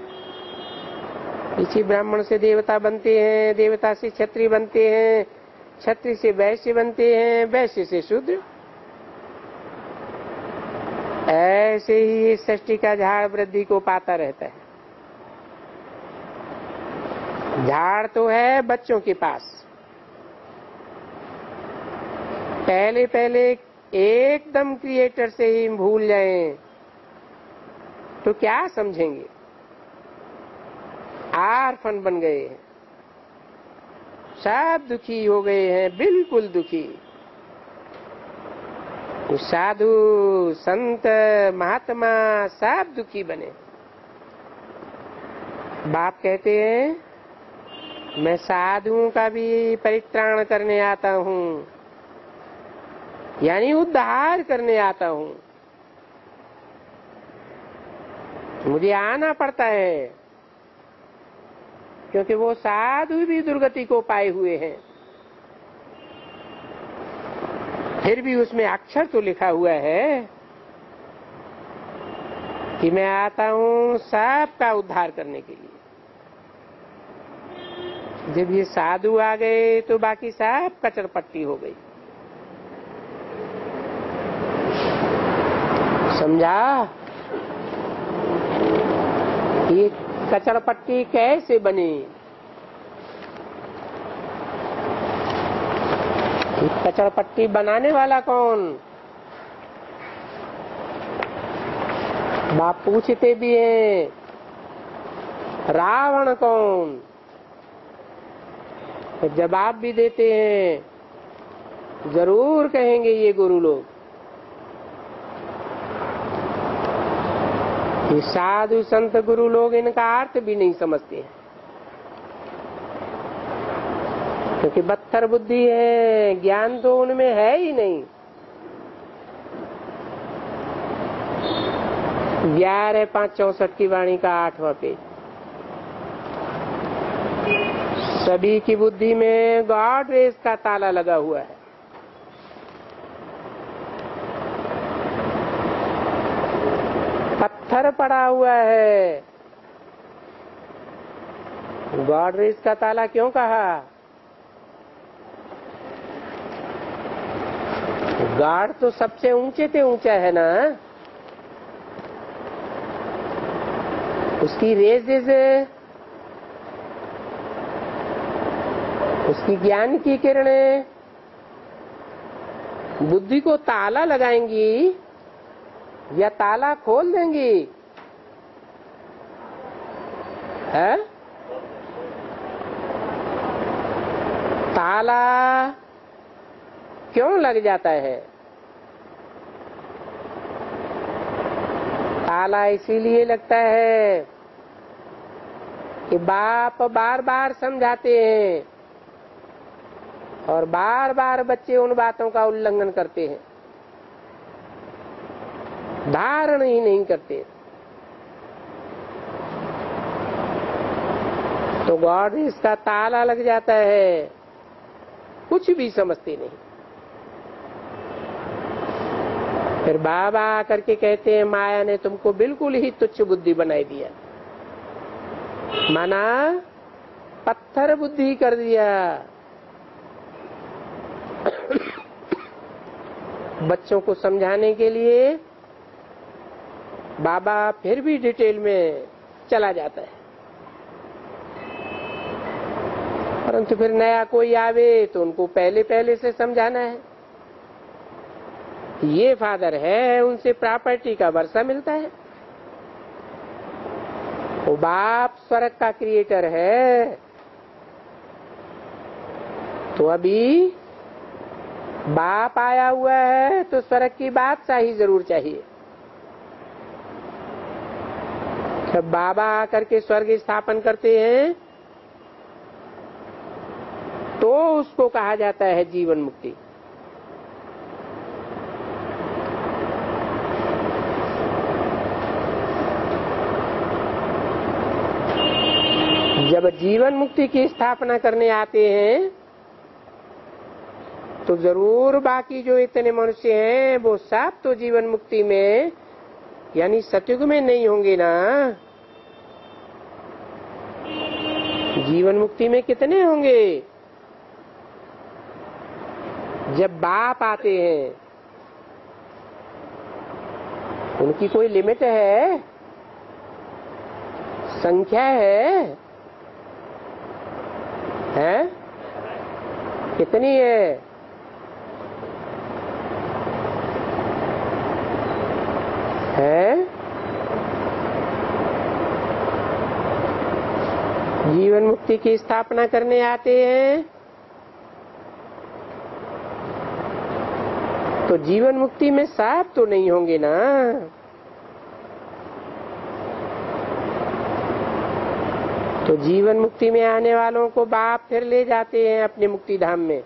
पीछे ब्राह्मण से देवता बनते हैं, देवता से क्षत्रिय बनते हैं, क्षत्रिय से वैश्य बनते हैं, वैश्य से शूद्र। ऐसे ही सृष्टि का झाड़ वृद्धि को पाता रहता है। झाड़ तो है बच्चों के पास। पहले पहले एकदम क्रिएटर से ही भूल जाएं तो क्या समझेंगे? आर्फन बन गए हैं, सब दुखी हो गए हैं, बिल्कुल दुखी। साधु संत महात्मा सब दुखी बने। बाप कहते हैं मैं साधुओं का भी परित्राण करने आता हूँ, यानी उद्धार करने आता हूँ। मुझे आना पड़ता है क्योंकि वो साधु भी दुर्गति को पाए हुए हैं। फिर भी उसमें अक्षर तो लिखा हुआ है कि मैं आता हूँ सबका उद्धार करने के लिए। जब ये साधु आ गए तो बाकी सब कचरपट्टी हो गई। समझा? ये कचरपट्टी कैसे बनी? ये कचरपट्टी बनाने वाला कौन? बाप पूछते भी हैं, रावण कौन? तो जवाब भी देते हैं, जरूर कहेंगे ये गुरु लोग। ये साधु संत गुरु लोग इनका अर्थ भी नहीं समझते हैं, क्योंकि बत्तर बुद्धि है, ज्ञान तो उनमें है ही नहीं। ग्यारह पांच चौसठ की वाणी का आठवां पेज। सभी की बुद्धि में गॉड रेस का ताला लगा हुआ है। पत्थर पड़ा हुआ है। गॉड रेस का ताला क्यों कहा? गार्ड तो सबसे ऊंचे से ऊंचा है ना, उसकी रेजेज, उसकी ज्ञान की किरणें बुद्धि को ताला लगाएंगी या ताला खोल देंगी? है? ताला क्यों लग जाता है? ताला इसीलिए लगता है कि बाप बार बार समझाते हैं और बार बार बच्चे उन बातों का उल्लंघन करते हैं, धारण ही नहीं करते। तो गॉड इसका ताला लग जाता है, कुछ भी समझते नहीं। फिर बाबा आकर के कहते हैं, माया ने तुमको बिल्कुल ही तुच्छ बुद्धि बनाई दिया, माना पत्थर बुद्धि कर दिया। बच्चों को समझाने के लिए बाबा फिर भी डिटेल में चला जाता है, परंतु फिर नया कोई आवे तो उनको पहले पहले से समझाना है। ये फादर है, उनसे प्रॉपर्टी का वर्षा मिलता है। वो बाप स्वर्ग का क्रिएटर है, तो अभी बाप आया हुआ है तो स्वर्ग की बादशाही जरूर चाहिए। जब बाबा आकर के स्वर्ग स्थापन करते हैं तो उसको कहा जाता है जीवन मुक्ति। जब जीवन मुक्ति की स्थापना करने आते हैं तो जरूर बाकी जो इतने मनुष्य हैं वो सब तो जीवन मुक्ति में यानी सतयुग में नहीं होंगे ना। जीवन मुक्ति में कितने होंगे? जब बाप आते हैं उनकी कोई लिमिट है, संख्या है, है? कितनी है? है? जीवन मुक्ति की स्थापना करने आते हैं तो जीवन मुक्ति में सब तो नहीं होंगे ना। तो जीवन मुक्ति में आने वालों को बाप फिर ले जाते हैं अपने मुक्ति धाम में।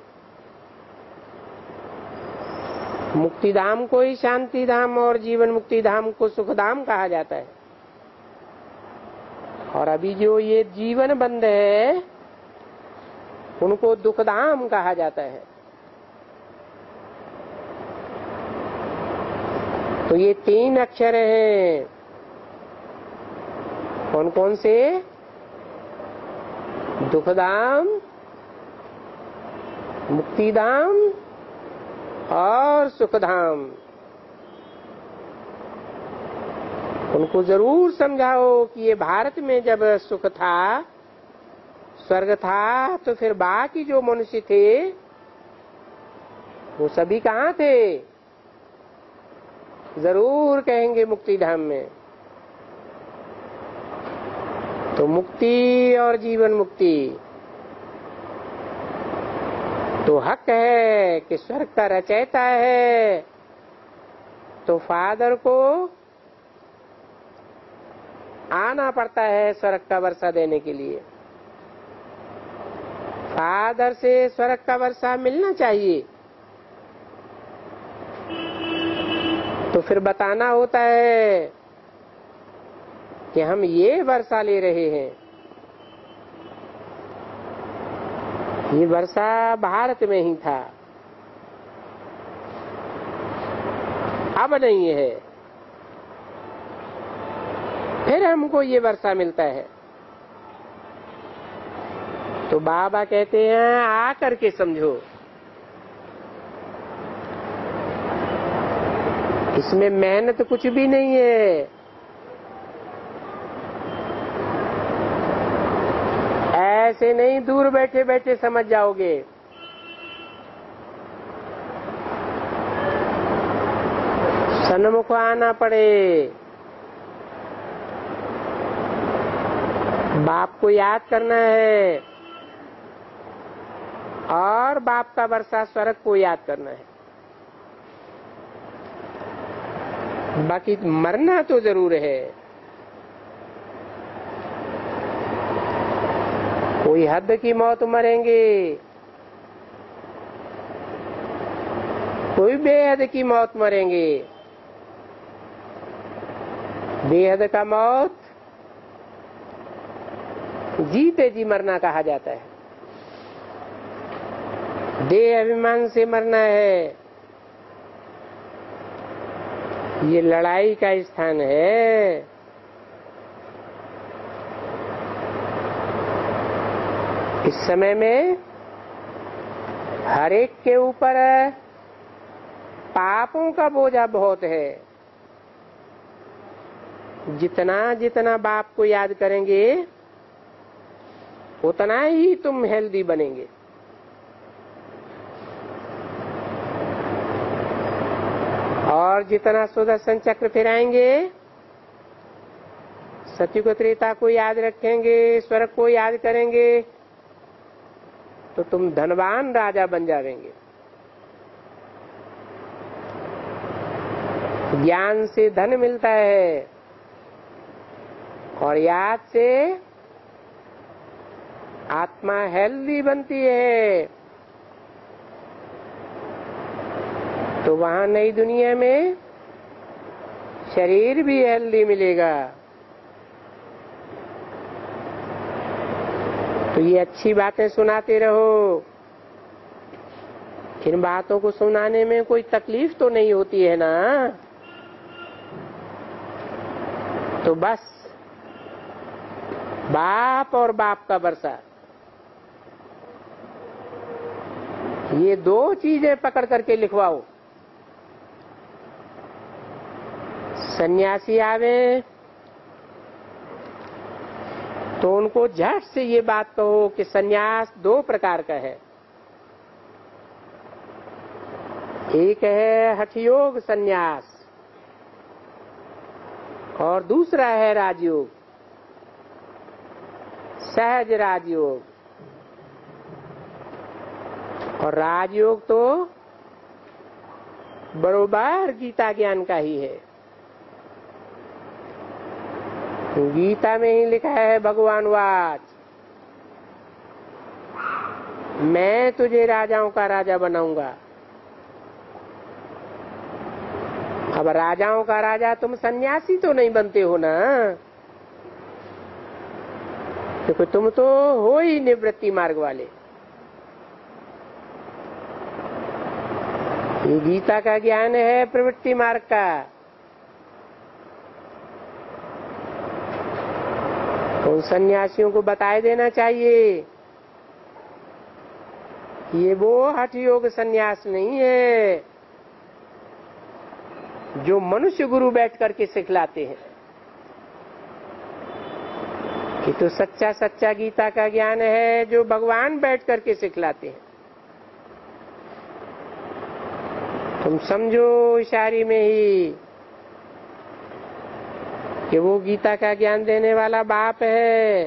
मुक्ति धाम को ही शांति धाम और जीवन मुक्ति धाम को सुख धाम कहा जाता है। और अभी जो ये जीवन बंद है उनको दुख धाम कहा जाता है। तो ये तीन अक्षर हैं, कौन कौन से? दुखधाम, मुक्तिधाम और सुखधाम। उनको जरूर समझाओ कि ये भारत में जब सुख था, स्वर्ग था, तो फिर बाकी जो मनुष्य थे वो सभी कहाँ थे? जरूर कहेंगे मुक्तिधाम में। तो मुक्ति और जीवन मुक्ति तो हक है कि स्वर्ग का रचयिता है, तो फादर को आना पड़ता है स्वर्ग का वर्षा देने के लिए। फादर से स्वर्ग का वर्षा मिलना चाहिए। तो फिर बताना होता है कि हम ये वर्षा ले रहे हैं। ये वर्षा भारत में ही था, अब नहीं है। फिर हमको ये वर्षा मिलता है। तो बाबा कहते हैं आकर के समझो, इसमें मेहनत कुछ भी नहीं है। ऐसे नहीं दूर बैठे बैठे समझ जाओगे। सन्मुख आना पड़े, बाप को याद करना है और बाप का वर्षा स्वर्ग को याद करना है। बाकी मरना तो जरूर है। कोई हद की मौत मरेंगे, कोई बेहद की मौत मरेंगे। बेहद का मौत जीते जी मरना कहा जाता है। देह अभिमान से मरना है। ये लड़ाई का स्थान है। इस समय में हर एक के ऊपर पापों का बोझा बहुत है। जितना जितना बाप को याद करेंगे उतना ही तुम हेल्दी बनेंगे। और जितना सुदर्शन चक्र फिराएंगे, सत्युग त्रेता को याद रखेंगे, स्वर्ग को याद करेंगे, तो तुम धनवान राजा बन जाएंगे। ज्ञान से धन मिलता है और याद से आत्मा हेल्दी बनती है। तो वहां नई दुनिया में शरीर भी हेल्दी मिलेगा। तो ये अच्छी बातें सुनाते रहो। इन बातों को सुनाने में कोई तकलीफ तो नहीं होती है ना। तो बस बाप और बाप का वर्षा, ये दो चीजें पकड़ करके लिखवाओ। सन्यासी आवे तो उनको झट से ये बात कहो कि सन्यास दो प्रकार का है। एक है हठयोग सन्यास और दूसरा है राजयोग, सहज राजयोग। और राजयोग तो बरोबर गीता ज्ञान का ही है। गीता में ही लिखा है भगवान वाच, मैं तुझे राजाओं का राजा बनाऊंगा। अब राजाओं का राजा तुम सन्यासी तो नहीं बनते हो ना, क्योंकि तुम तो हो ही निवृत्ति मार्ग वाले। ये गीता का ज्ञान है प्रवृत्ति मार्ग का। उन सन्यासियों को बताए देना चाहिए ये वो हठ योग संन्यास नहीं है जो मनुष्य गुरु बैठ करके सिखलाते हैं। कि तो सच्चा सच्चा गीता का ज्ञान है जो भगवान बैठ करके सिखलाते हैं। तुम समझो इशारे में ही कि वो गीता का ज्ञान देने वाला बाप है,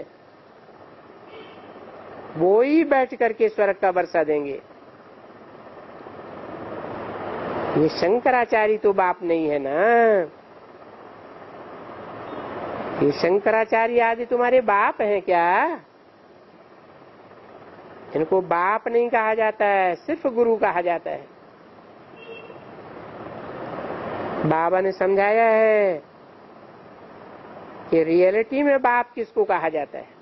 वो ही बैठ करके स्वर्ग का वर्षा देंगे। ये शंकराचार्य तो बाप नहीं है ना। ये शंकराचार्य आदि तुम्हारे बाप हैं क्या? इनको बाप नहीं कहा जाता है, सिर्फ गुरु कहा जाता है। बाबा ने समझाया है कि रियलिटी में बाप किसको कहा जाता है।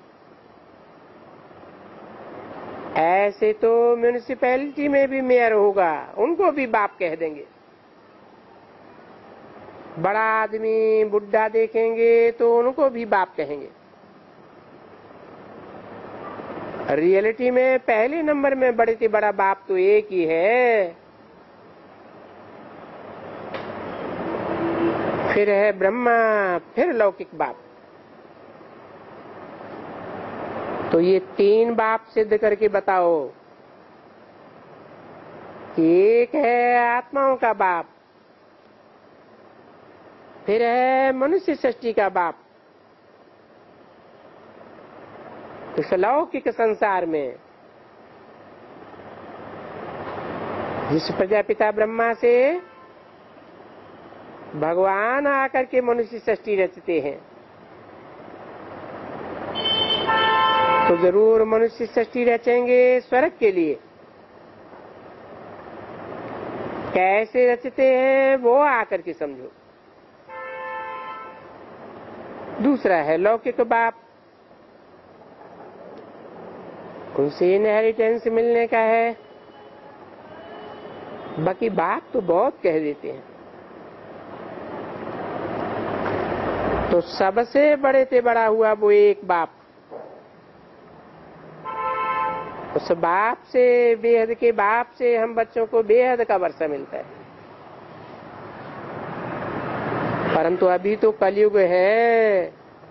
ऐसे तो म्यूनिसिपैलिटी में भी मेयर होगा, उनको भी बाप कह देंगे। बड़ा आदमी बुढ़ा देखेंगे तो उनको भी बाप कहेंगे। रियलिटी में पहले नंबर में बड़े से बड़ा बाप तो एक ही है, फिर है ब्रह्मा, फिर लौकिक बाप। तो ये तीन बाप सिद्ध करके बताओ कि एक है आत्माओं का बाप, फिर है मनुष्य सृष्टि का बाप। इस लौकिक संसार में जिस प्रजापिता ब्रह्मा से भगवान आकर के मनुष्य सृष्टि रचते हैं, तो जरूर मनुष्य सृष्टि रचेंगे स्वर्ग के लिए। कैसे रचते हैं वो आकर के समझो। दूसरा है लौकिक बाप, उनसे इनहेरिटेंस मिलने का है। बाकी बाप तो बहुत कह देते हैं। तो सबसे बड़े से बड़ा हुआ वो एक बाप। उस बाप से, बेहद के बाप से हम बच्चों को बेहद का वर्षा मिलता है। परंतु अभी तो कलयुग है,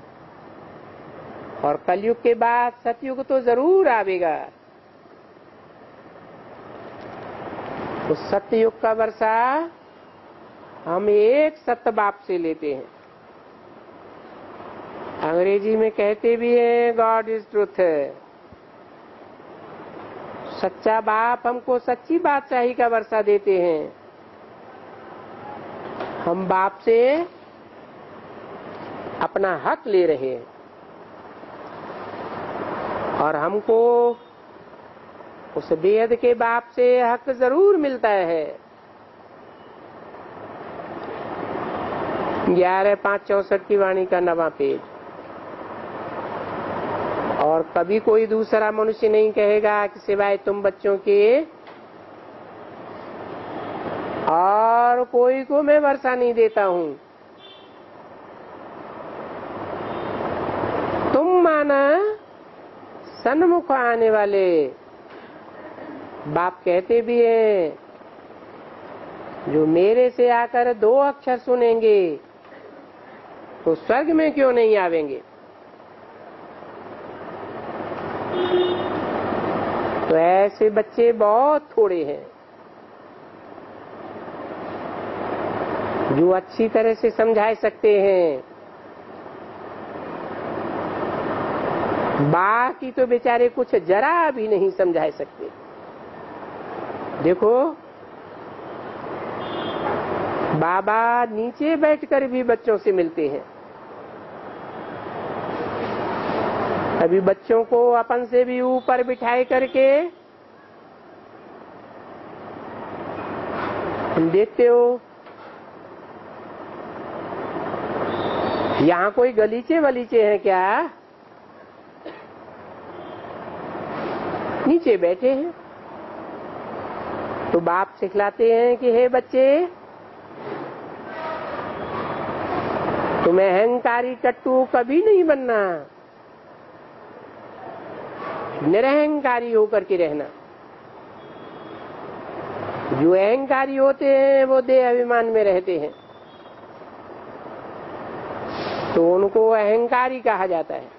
और कलयुग के बाद सतयुग तो जरूर आवेगा। उस सतयुग का वर्षा हम एक सत्य बाप से लेते हैं। अंग्रेजी में कहते भी हैं गॉड इज ट्रूथ। सच्चा बाप हमको सच्ची बादशाही का वर्षा देते हैं। हम बाप से अपना हक ले रहे हैं, और हमको उस बेहद के बाप से हक जरूर मिलता है। ग्यारह पांच चौसठ की वाणी का नवा पेज। और कभी कोई दूसरा मनुष्य नहीं कहेगा कि सिवाय तुम बच्चों के और कोई को मैं वर्षा नहीं देता हूं। तुम माना सन्मुख आने वाले बाप कहते भी हैं, जो मेरे से आकर दो अक्षर सुनेंगे तो स्वर्ग में क्यों नहीं आवेंगे। तो ऐसे बच्चे बहुत थोड़े हैं जो अच्छी तरह से समझा सकते हैं। बाकी तो बेचारे कुछ जरा भी नहीं समझा सकते। देखो बाबा नीचे बैठकर भी बच्चों से मिलते हैं। अभी बच्चों को अपन से भी ऊपर बिठाए करके देखते हो। यहाँ कोई गलीचे वलीचे हैं क्या? नीचे बैठे हैं। तो बाप सिखलाते हैं कि हे बच्चे, तुम्हें अहंकारी टट्टू कभी नहीं बनना, निरहंकारी होकर के रहना। जो अहंकारी होते हैं वो देह अभिमान में रहते हैं, तो उनको अहंकारी कहा जाता है।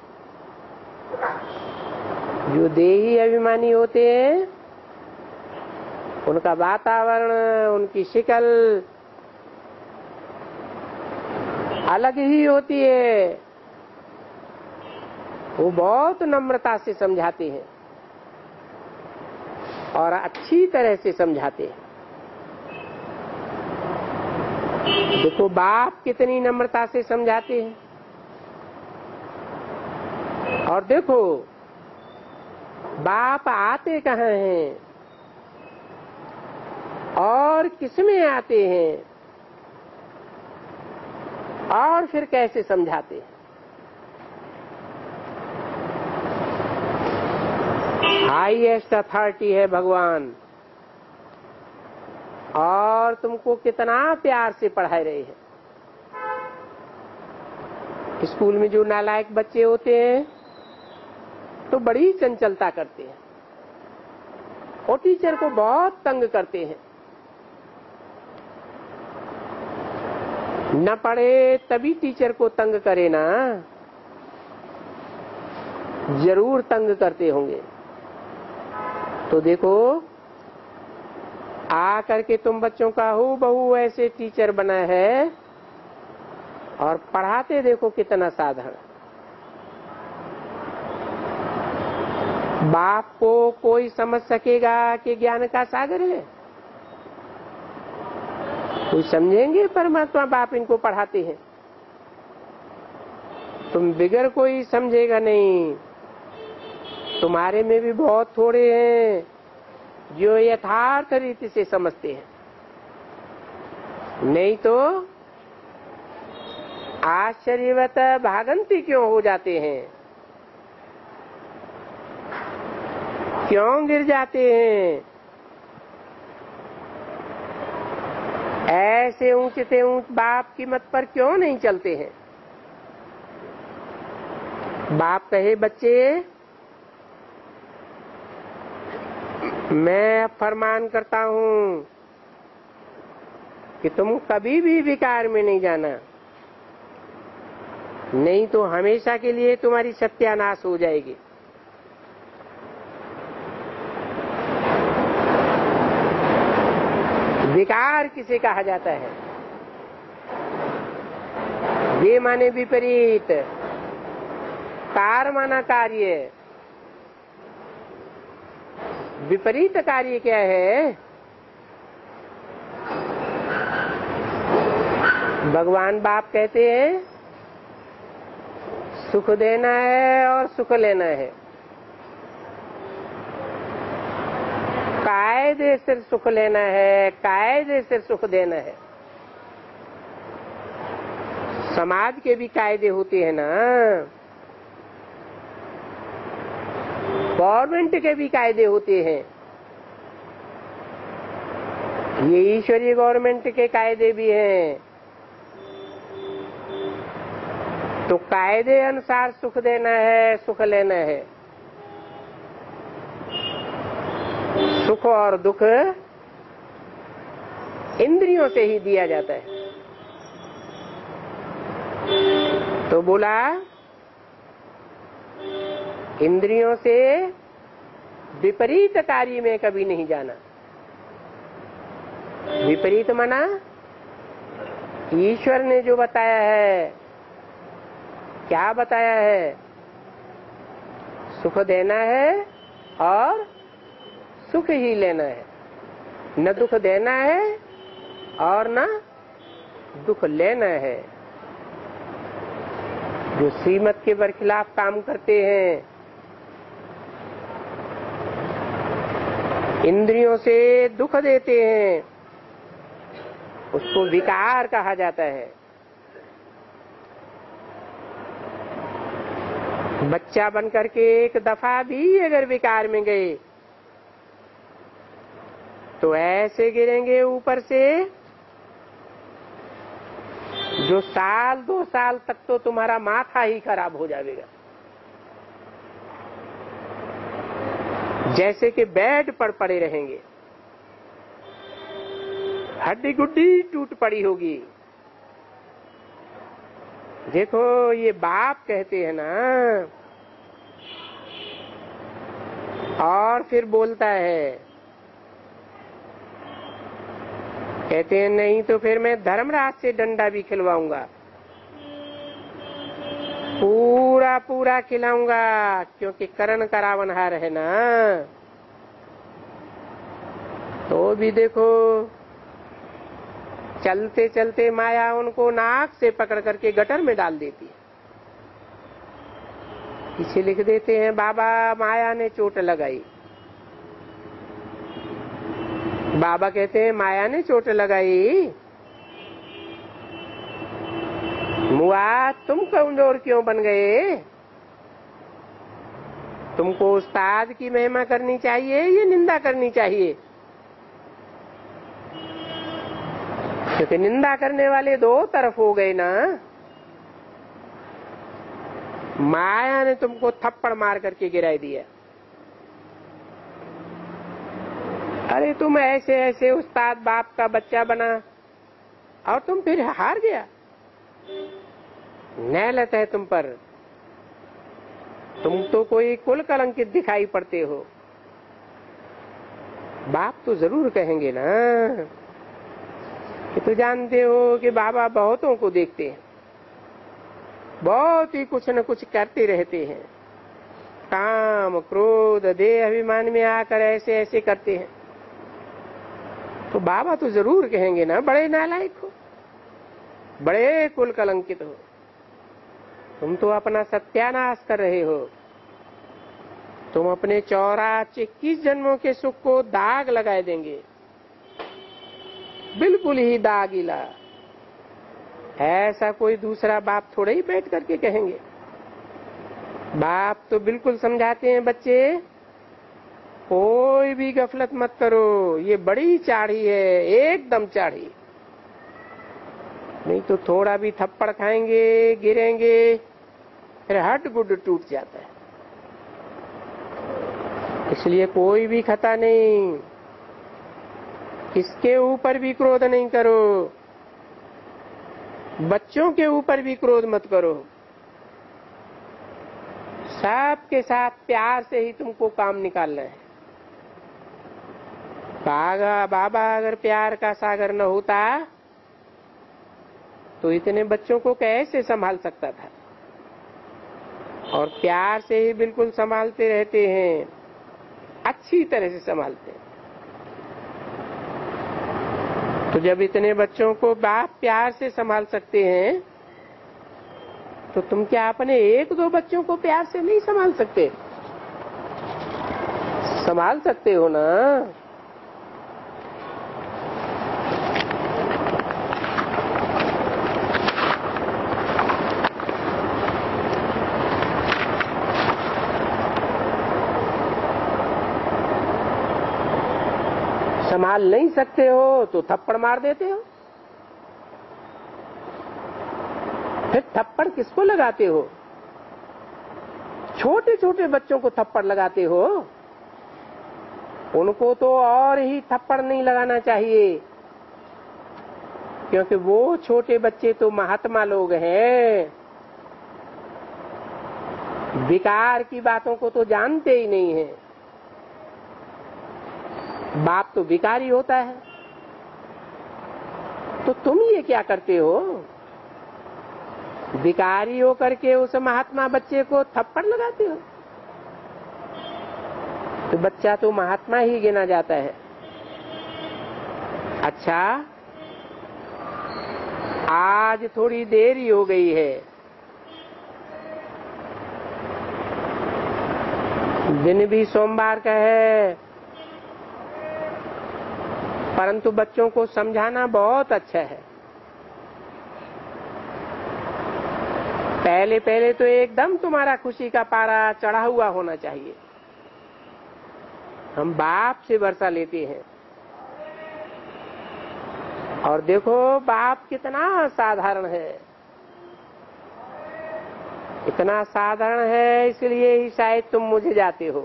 जो देही अभिमानी होते हैं उनका वातावरण, उनकी शक्ल अलग ही होती है। वो बहुत नम्रता से समझाते हैं और अच्छी तरह से समझाते हैं। देखो बाप कितनी नम्रता से समझाते हैं, और देखो बाप आते कहाँ हैं और किसमें आते हैं और फिर कैसे समझाते हैं। हाईएस्ट अथॉरिटी है भगवान, और तुमको कितना प्यार से पढ़ा रहे हैं। स्कूल में जो नालायक बच्चे होते हैं तो बड़ी चंचलता करते हैं और टीचर को बहुत तंग करते हैं। न पढ़े तभी टीचर को तंग करे ना, जरूर तंग करते होंगे। तो देखो आ करके तुम बच्चों का हूँ बहू ऐसे टीचर बना है और पढ़ाते देखो कितना साधारण। बाप को कोई समझ सकेगा कि ज्ञान का सागर है? कोई समझेंगे परमात्मा बाप इनको पढ़ाते हैं? तुम बिगर कोई समझेगा नहीं। तुम्हारे में भी बहुत थोड़े हैं जो यथार्थ रीति से समझते हैं, नहीं तो आश्चर्यवत भागंती क्यों हो जाते हैं, क्यों गिर जाते हैं, ऐसे ऊंचे से ऊंच बाप की मत पर क्यों नहीं चलते हैं। बाप कहे बच्चे मैं फरमान करता हूं कि तुम कभी भी विकार में नहीं जाना, नहीं तो हमेशा के लिए तुम्हारी सत्यानाश हो जाएगी। विकार किसे कहा जाता है? वे माने विपरीत, कार माना कार्य। विपरीत कार्य क्या है? भगवान बाप कहते हैं सुख देना है और सुख लेना है। कायदे से सुख लेना है, कायदे से सुख देना है। समाज के भी कायदे होते हैं ना, गवर्नमेंट के भी कायदे होते हैं। ये ईश्वरीय गवर्नमेंट के कायदे भी हैं। तो कायदे अनुसार सुख देना है, सुख लेना है। सुख और दुख इंद्रियों से ही दिया जाता है। तो बोला इंद्रियों से विपरीत कार्य में कभी नहीं जाना। विपरीत माना ईश्वर ने जो बताया है, क्या बताया है? सुख देना है और सुख ही लेना है, न दुख देना है और न दुख लेना है। जो श्रीमत के बरखिलाफ काम करते हैं, इंद्रियों से दुख देते हैं, उसको विकार कहा जाता है। बच्चा बनकर के एक दफा भी अगर विकार में गए तो ऐसे गिरेंगे ऊपर से जो साल दो साल तक तो तुम्हारा माथा ही खराब हो जाएगा। जैसे कि बेड पर पड़े रहेंगे। हड्डी गुड्डी टूट पड़ी होगी। देखो ये बाप कहते हैं ना, और फिर बोलता है, कहते हैं नहीं तो फिर मैं धर्मराज से डंडा भी खिलवाऊंगा, पूरा पूरा खिलाऊंगा, क्योंकि करण का रावणहार है ना। तो भी देखो चलते चलते माया उनको नाक से पकड़ करके गटर में डाल देती है। पीछे लिख देते हैं बाबा माया ने चोट लगाई। बाबा कहते हैं माया ने चोट लगाई, मुआ तुम कमजोर क्यों बन गए? तुमको उस्ताद की महिमा करनी चाहिए या निंदा करनी चाहिए? क्योंकि निंदा करने वाले दो तरफ हो गए ना। माया ने तुमको थप्पड़ मार करके गिरा दिया। अरे तुम ऐसे ऐसे उस्ताद बाप का बच्चा बना और तुम फिर हार गया। नैलत है तुम पर, तुम तो कोई कुल कलंकित दिखाई पड़ते हो। बाप तो जरूर कहेंगे ना कि तू जानते हो कि बाबा बहुतों को देखते हैं, बहुत ही कुछ न कुछ करते रहते हैं, काम क्रोध देह अभिमान में आकर ऐसे ऐसे करते हैं। तो बाबा तो जरूर कहेंगे ना बड़े नालायक हो, बड़े कुल कलंकित हो, तुम तो अपना सत्यानाश कर रहे हो। तुम अपने चौरासी इक्कीस जन्मों के सुख को दाग लगाए देंगे, बिल्कुल ही दागीला। ऐसा कोई दूसरा बाप थोड़े ही बैठ करके कहेंगे। बाप तो बिल्कुल समझाते हैं बच्चे कोई भी गफलत मत करो, ये बड़ी चाढ़ी है, एकदम चाढ़ी, नहीं तो थोड़ा भी थप्पड़ खाएंगे गिरेंगे फिर हड्ड गुड्ड टूट जाता है। इसलिए कोई भी खता नहीं, किसके ऊपर भी क्रोध नहीं करो, बच्चों के ऊपर भी क्रोध मत करो, सबके साथ प्यार से ही तुमको काम निकालना है। बाबा बाबा अगर प्यार का सागर न होता तो इतने बच्चों को कैसे संभाल सकता था। और प्यार से ही बिल्कुल संभालते रहते हैं, अच्छी तरह से संभालते हैं। तो जब इतने बच्चों को बाप प्यार से संभाल सकते हैं तो तुम क्या अपने एक दो बच्चों को प्यार से नहीं संभाल सकते? संभाल सकते हो ना। संभाल नहीं सकते हो तो थप्पड़ मार देते हो। फिर थप्पड़ किसको लगाते हो? छोटे छोटे बच्चों को थप्पड़ लगाते हो, उनको तो और ही थप्पड़ नहीं लगाना चाहिए, क्योंकि वो छोटे बच्चे तो महात्मा लोग हैं, विकार की बातों को तो जानते ही नहीं है। बाप तो विकारी होता है, तो तुम ये क्या करते हो? विकारी होकर के उस महात्मा बच्चे को थप्पड़ लगाते हो। तो बच्चा तो महात्मा ही गिना जाता है। अच्छा, आज थोड़ी देरी हो गई है, दिन भी सोमवार का है, परंतु बच्चों को समझाना बहुत अच्छा है। पहले पहले तो एकदम तुम्हारा खुशी का पारा चढ़ा हुआ होना चाहिए। हम बाप से वर्षा लेते हैं और देखो बाप कितना साधारण है, इतना साधारण है इसलिए ही शायद तुम मुझे जाते हो।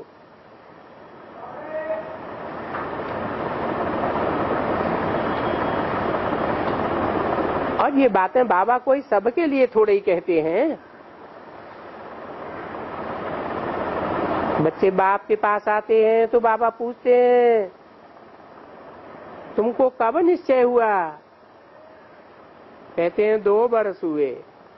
अब ये बातें बाबा कोई सबके लिए थोड़े ही कहते हैं। बच्चे बाप के पास आते हैं तो बाबा पूछते हैं, तुमको कब निश्चय हुआ? कहते हैं दो वर्ष हुए।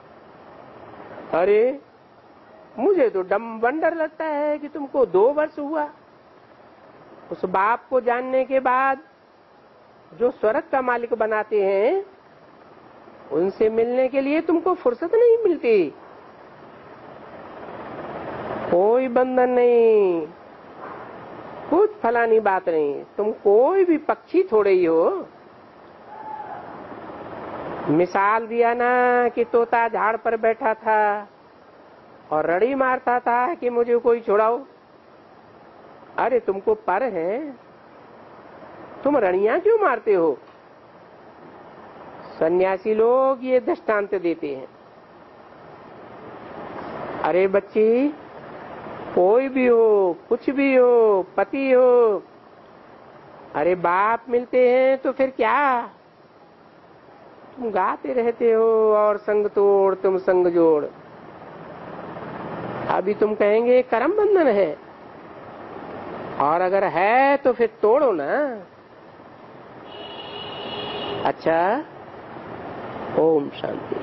अरे मुझे तो डम वंडर लगता है कि तुमको दो वर्ष हुआ। उस बाप को जानने के बाद जो स्वर्ग का मालिक बनाते हैं, उनसे मिलने के लिए तुमको फुर्सत नहीं मिलती। कोई बंधन नहीं, कुछ फलानी बात नहीं, तुम कोई भी पक्षी थोड़े ही हो। मिसाल दिया ना कि तोता झाड़ पर बैठा था और रड़ी मारता था कि मुझे कोई छुड़ाओ। अरे तुमको पर है, तुम रड़ियां क्यों मारते हो? सन्यासी लोग ये दृष्टांत देते हैं। अरे बच्ची, कोई भी हो, कुछ भी हो, पति हो, अरे बाप मिलते हैं तो फिर क्या? तुम गाते रहते हो और संग तोड़ तुम संग जोड़। अभी तुम कहेंगे कर्म बंधन है, और अगर है तो फिर तोड़ो ना। अच्छा, ओम शांति।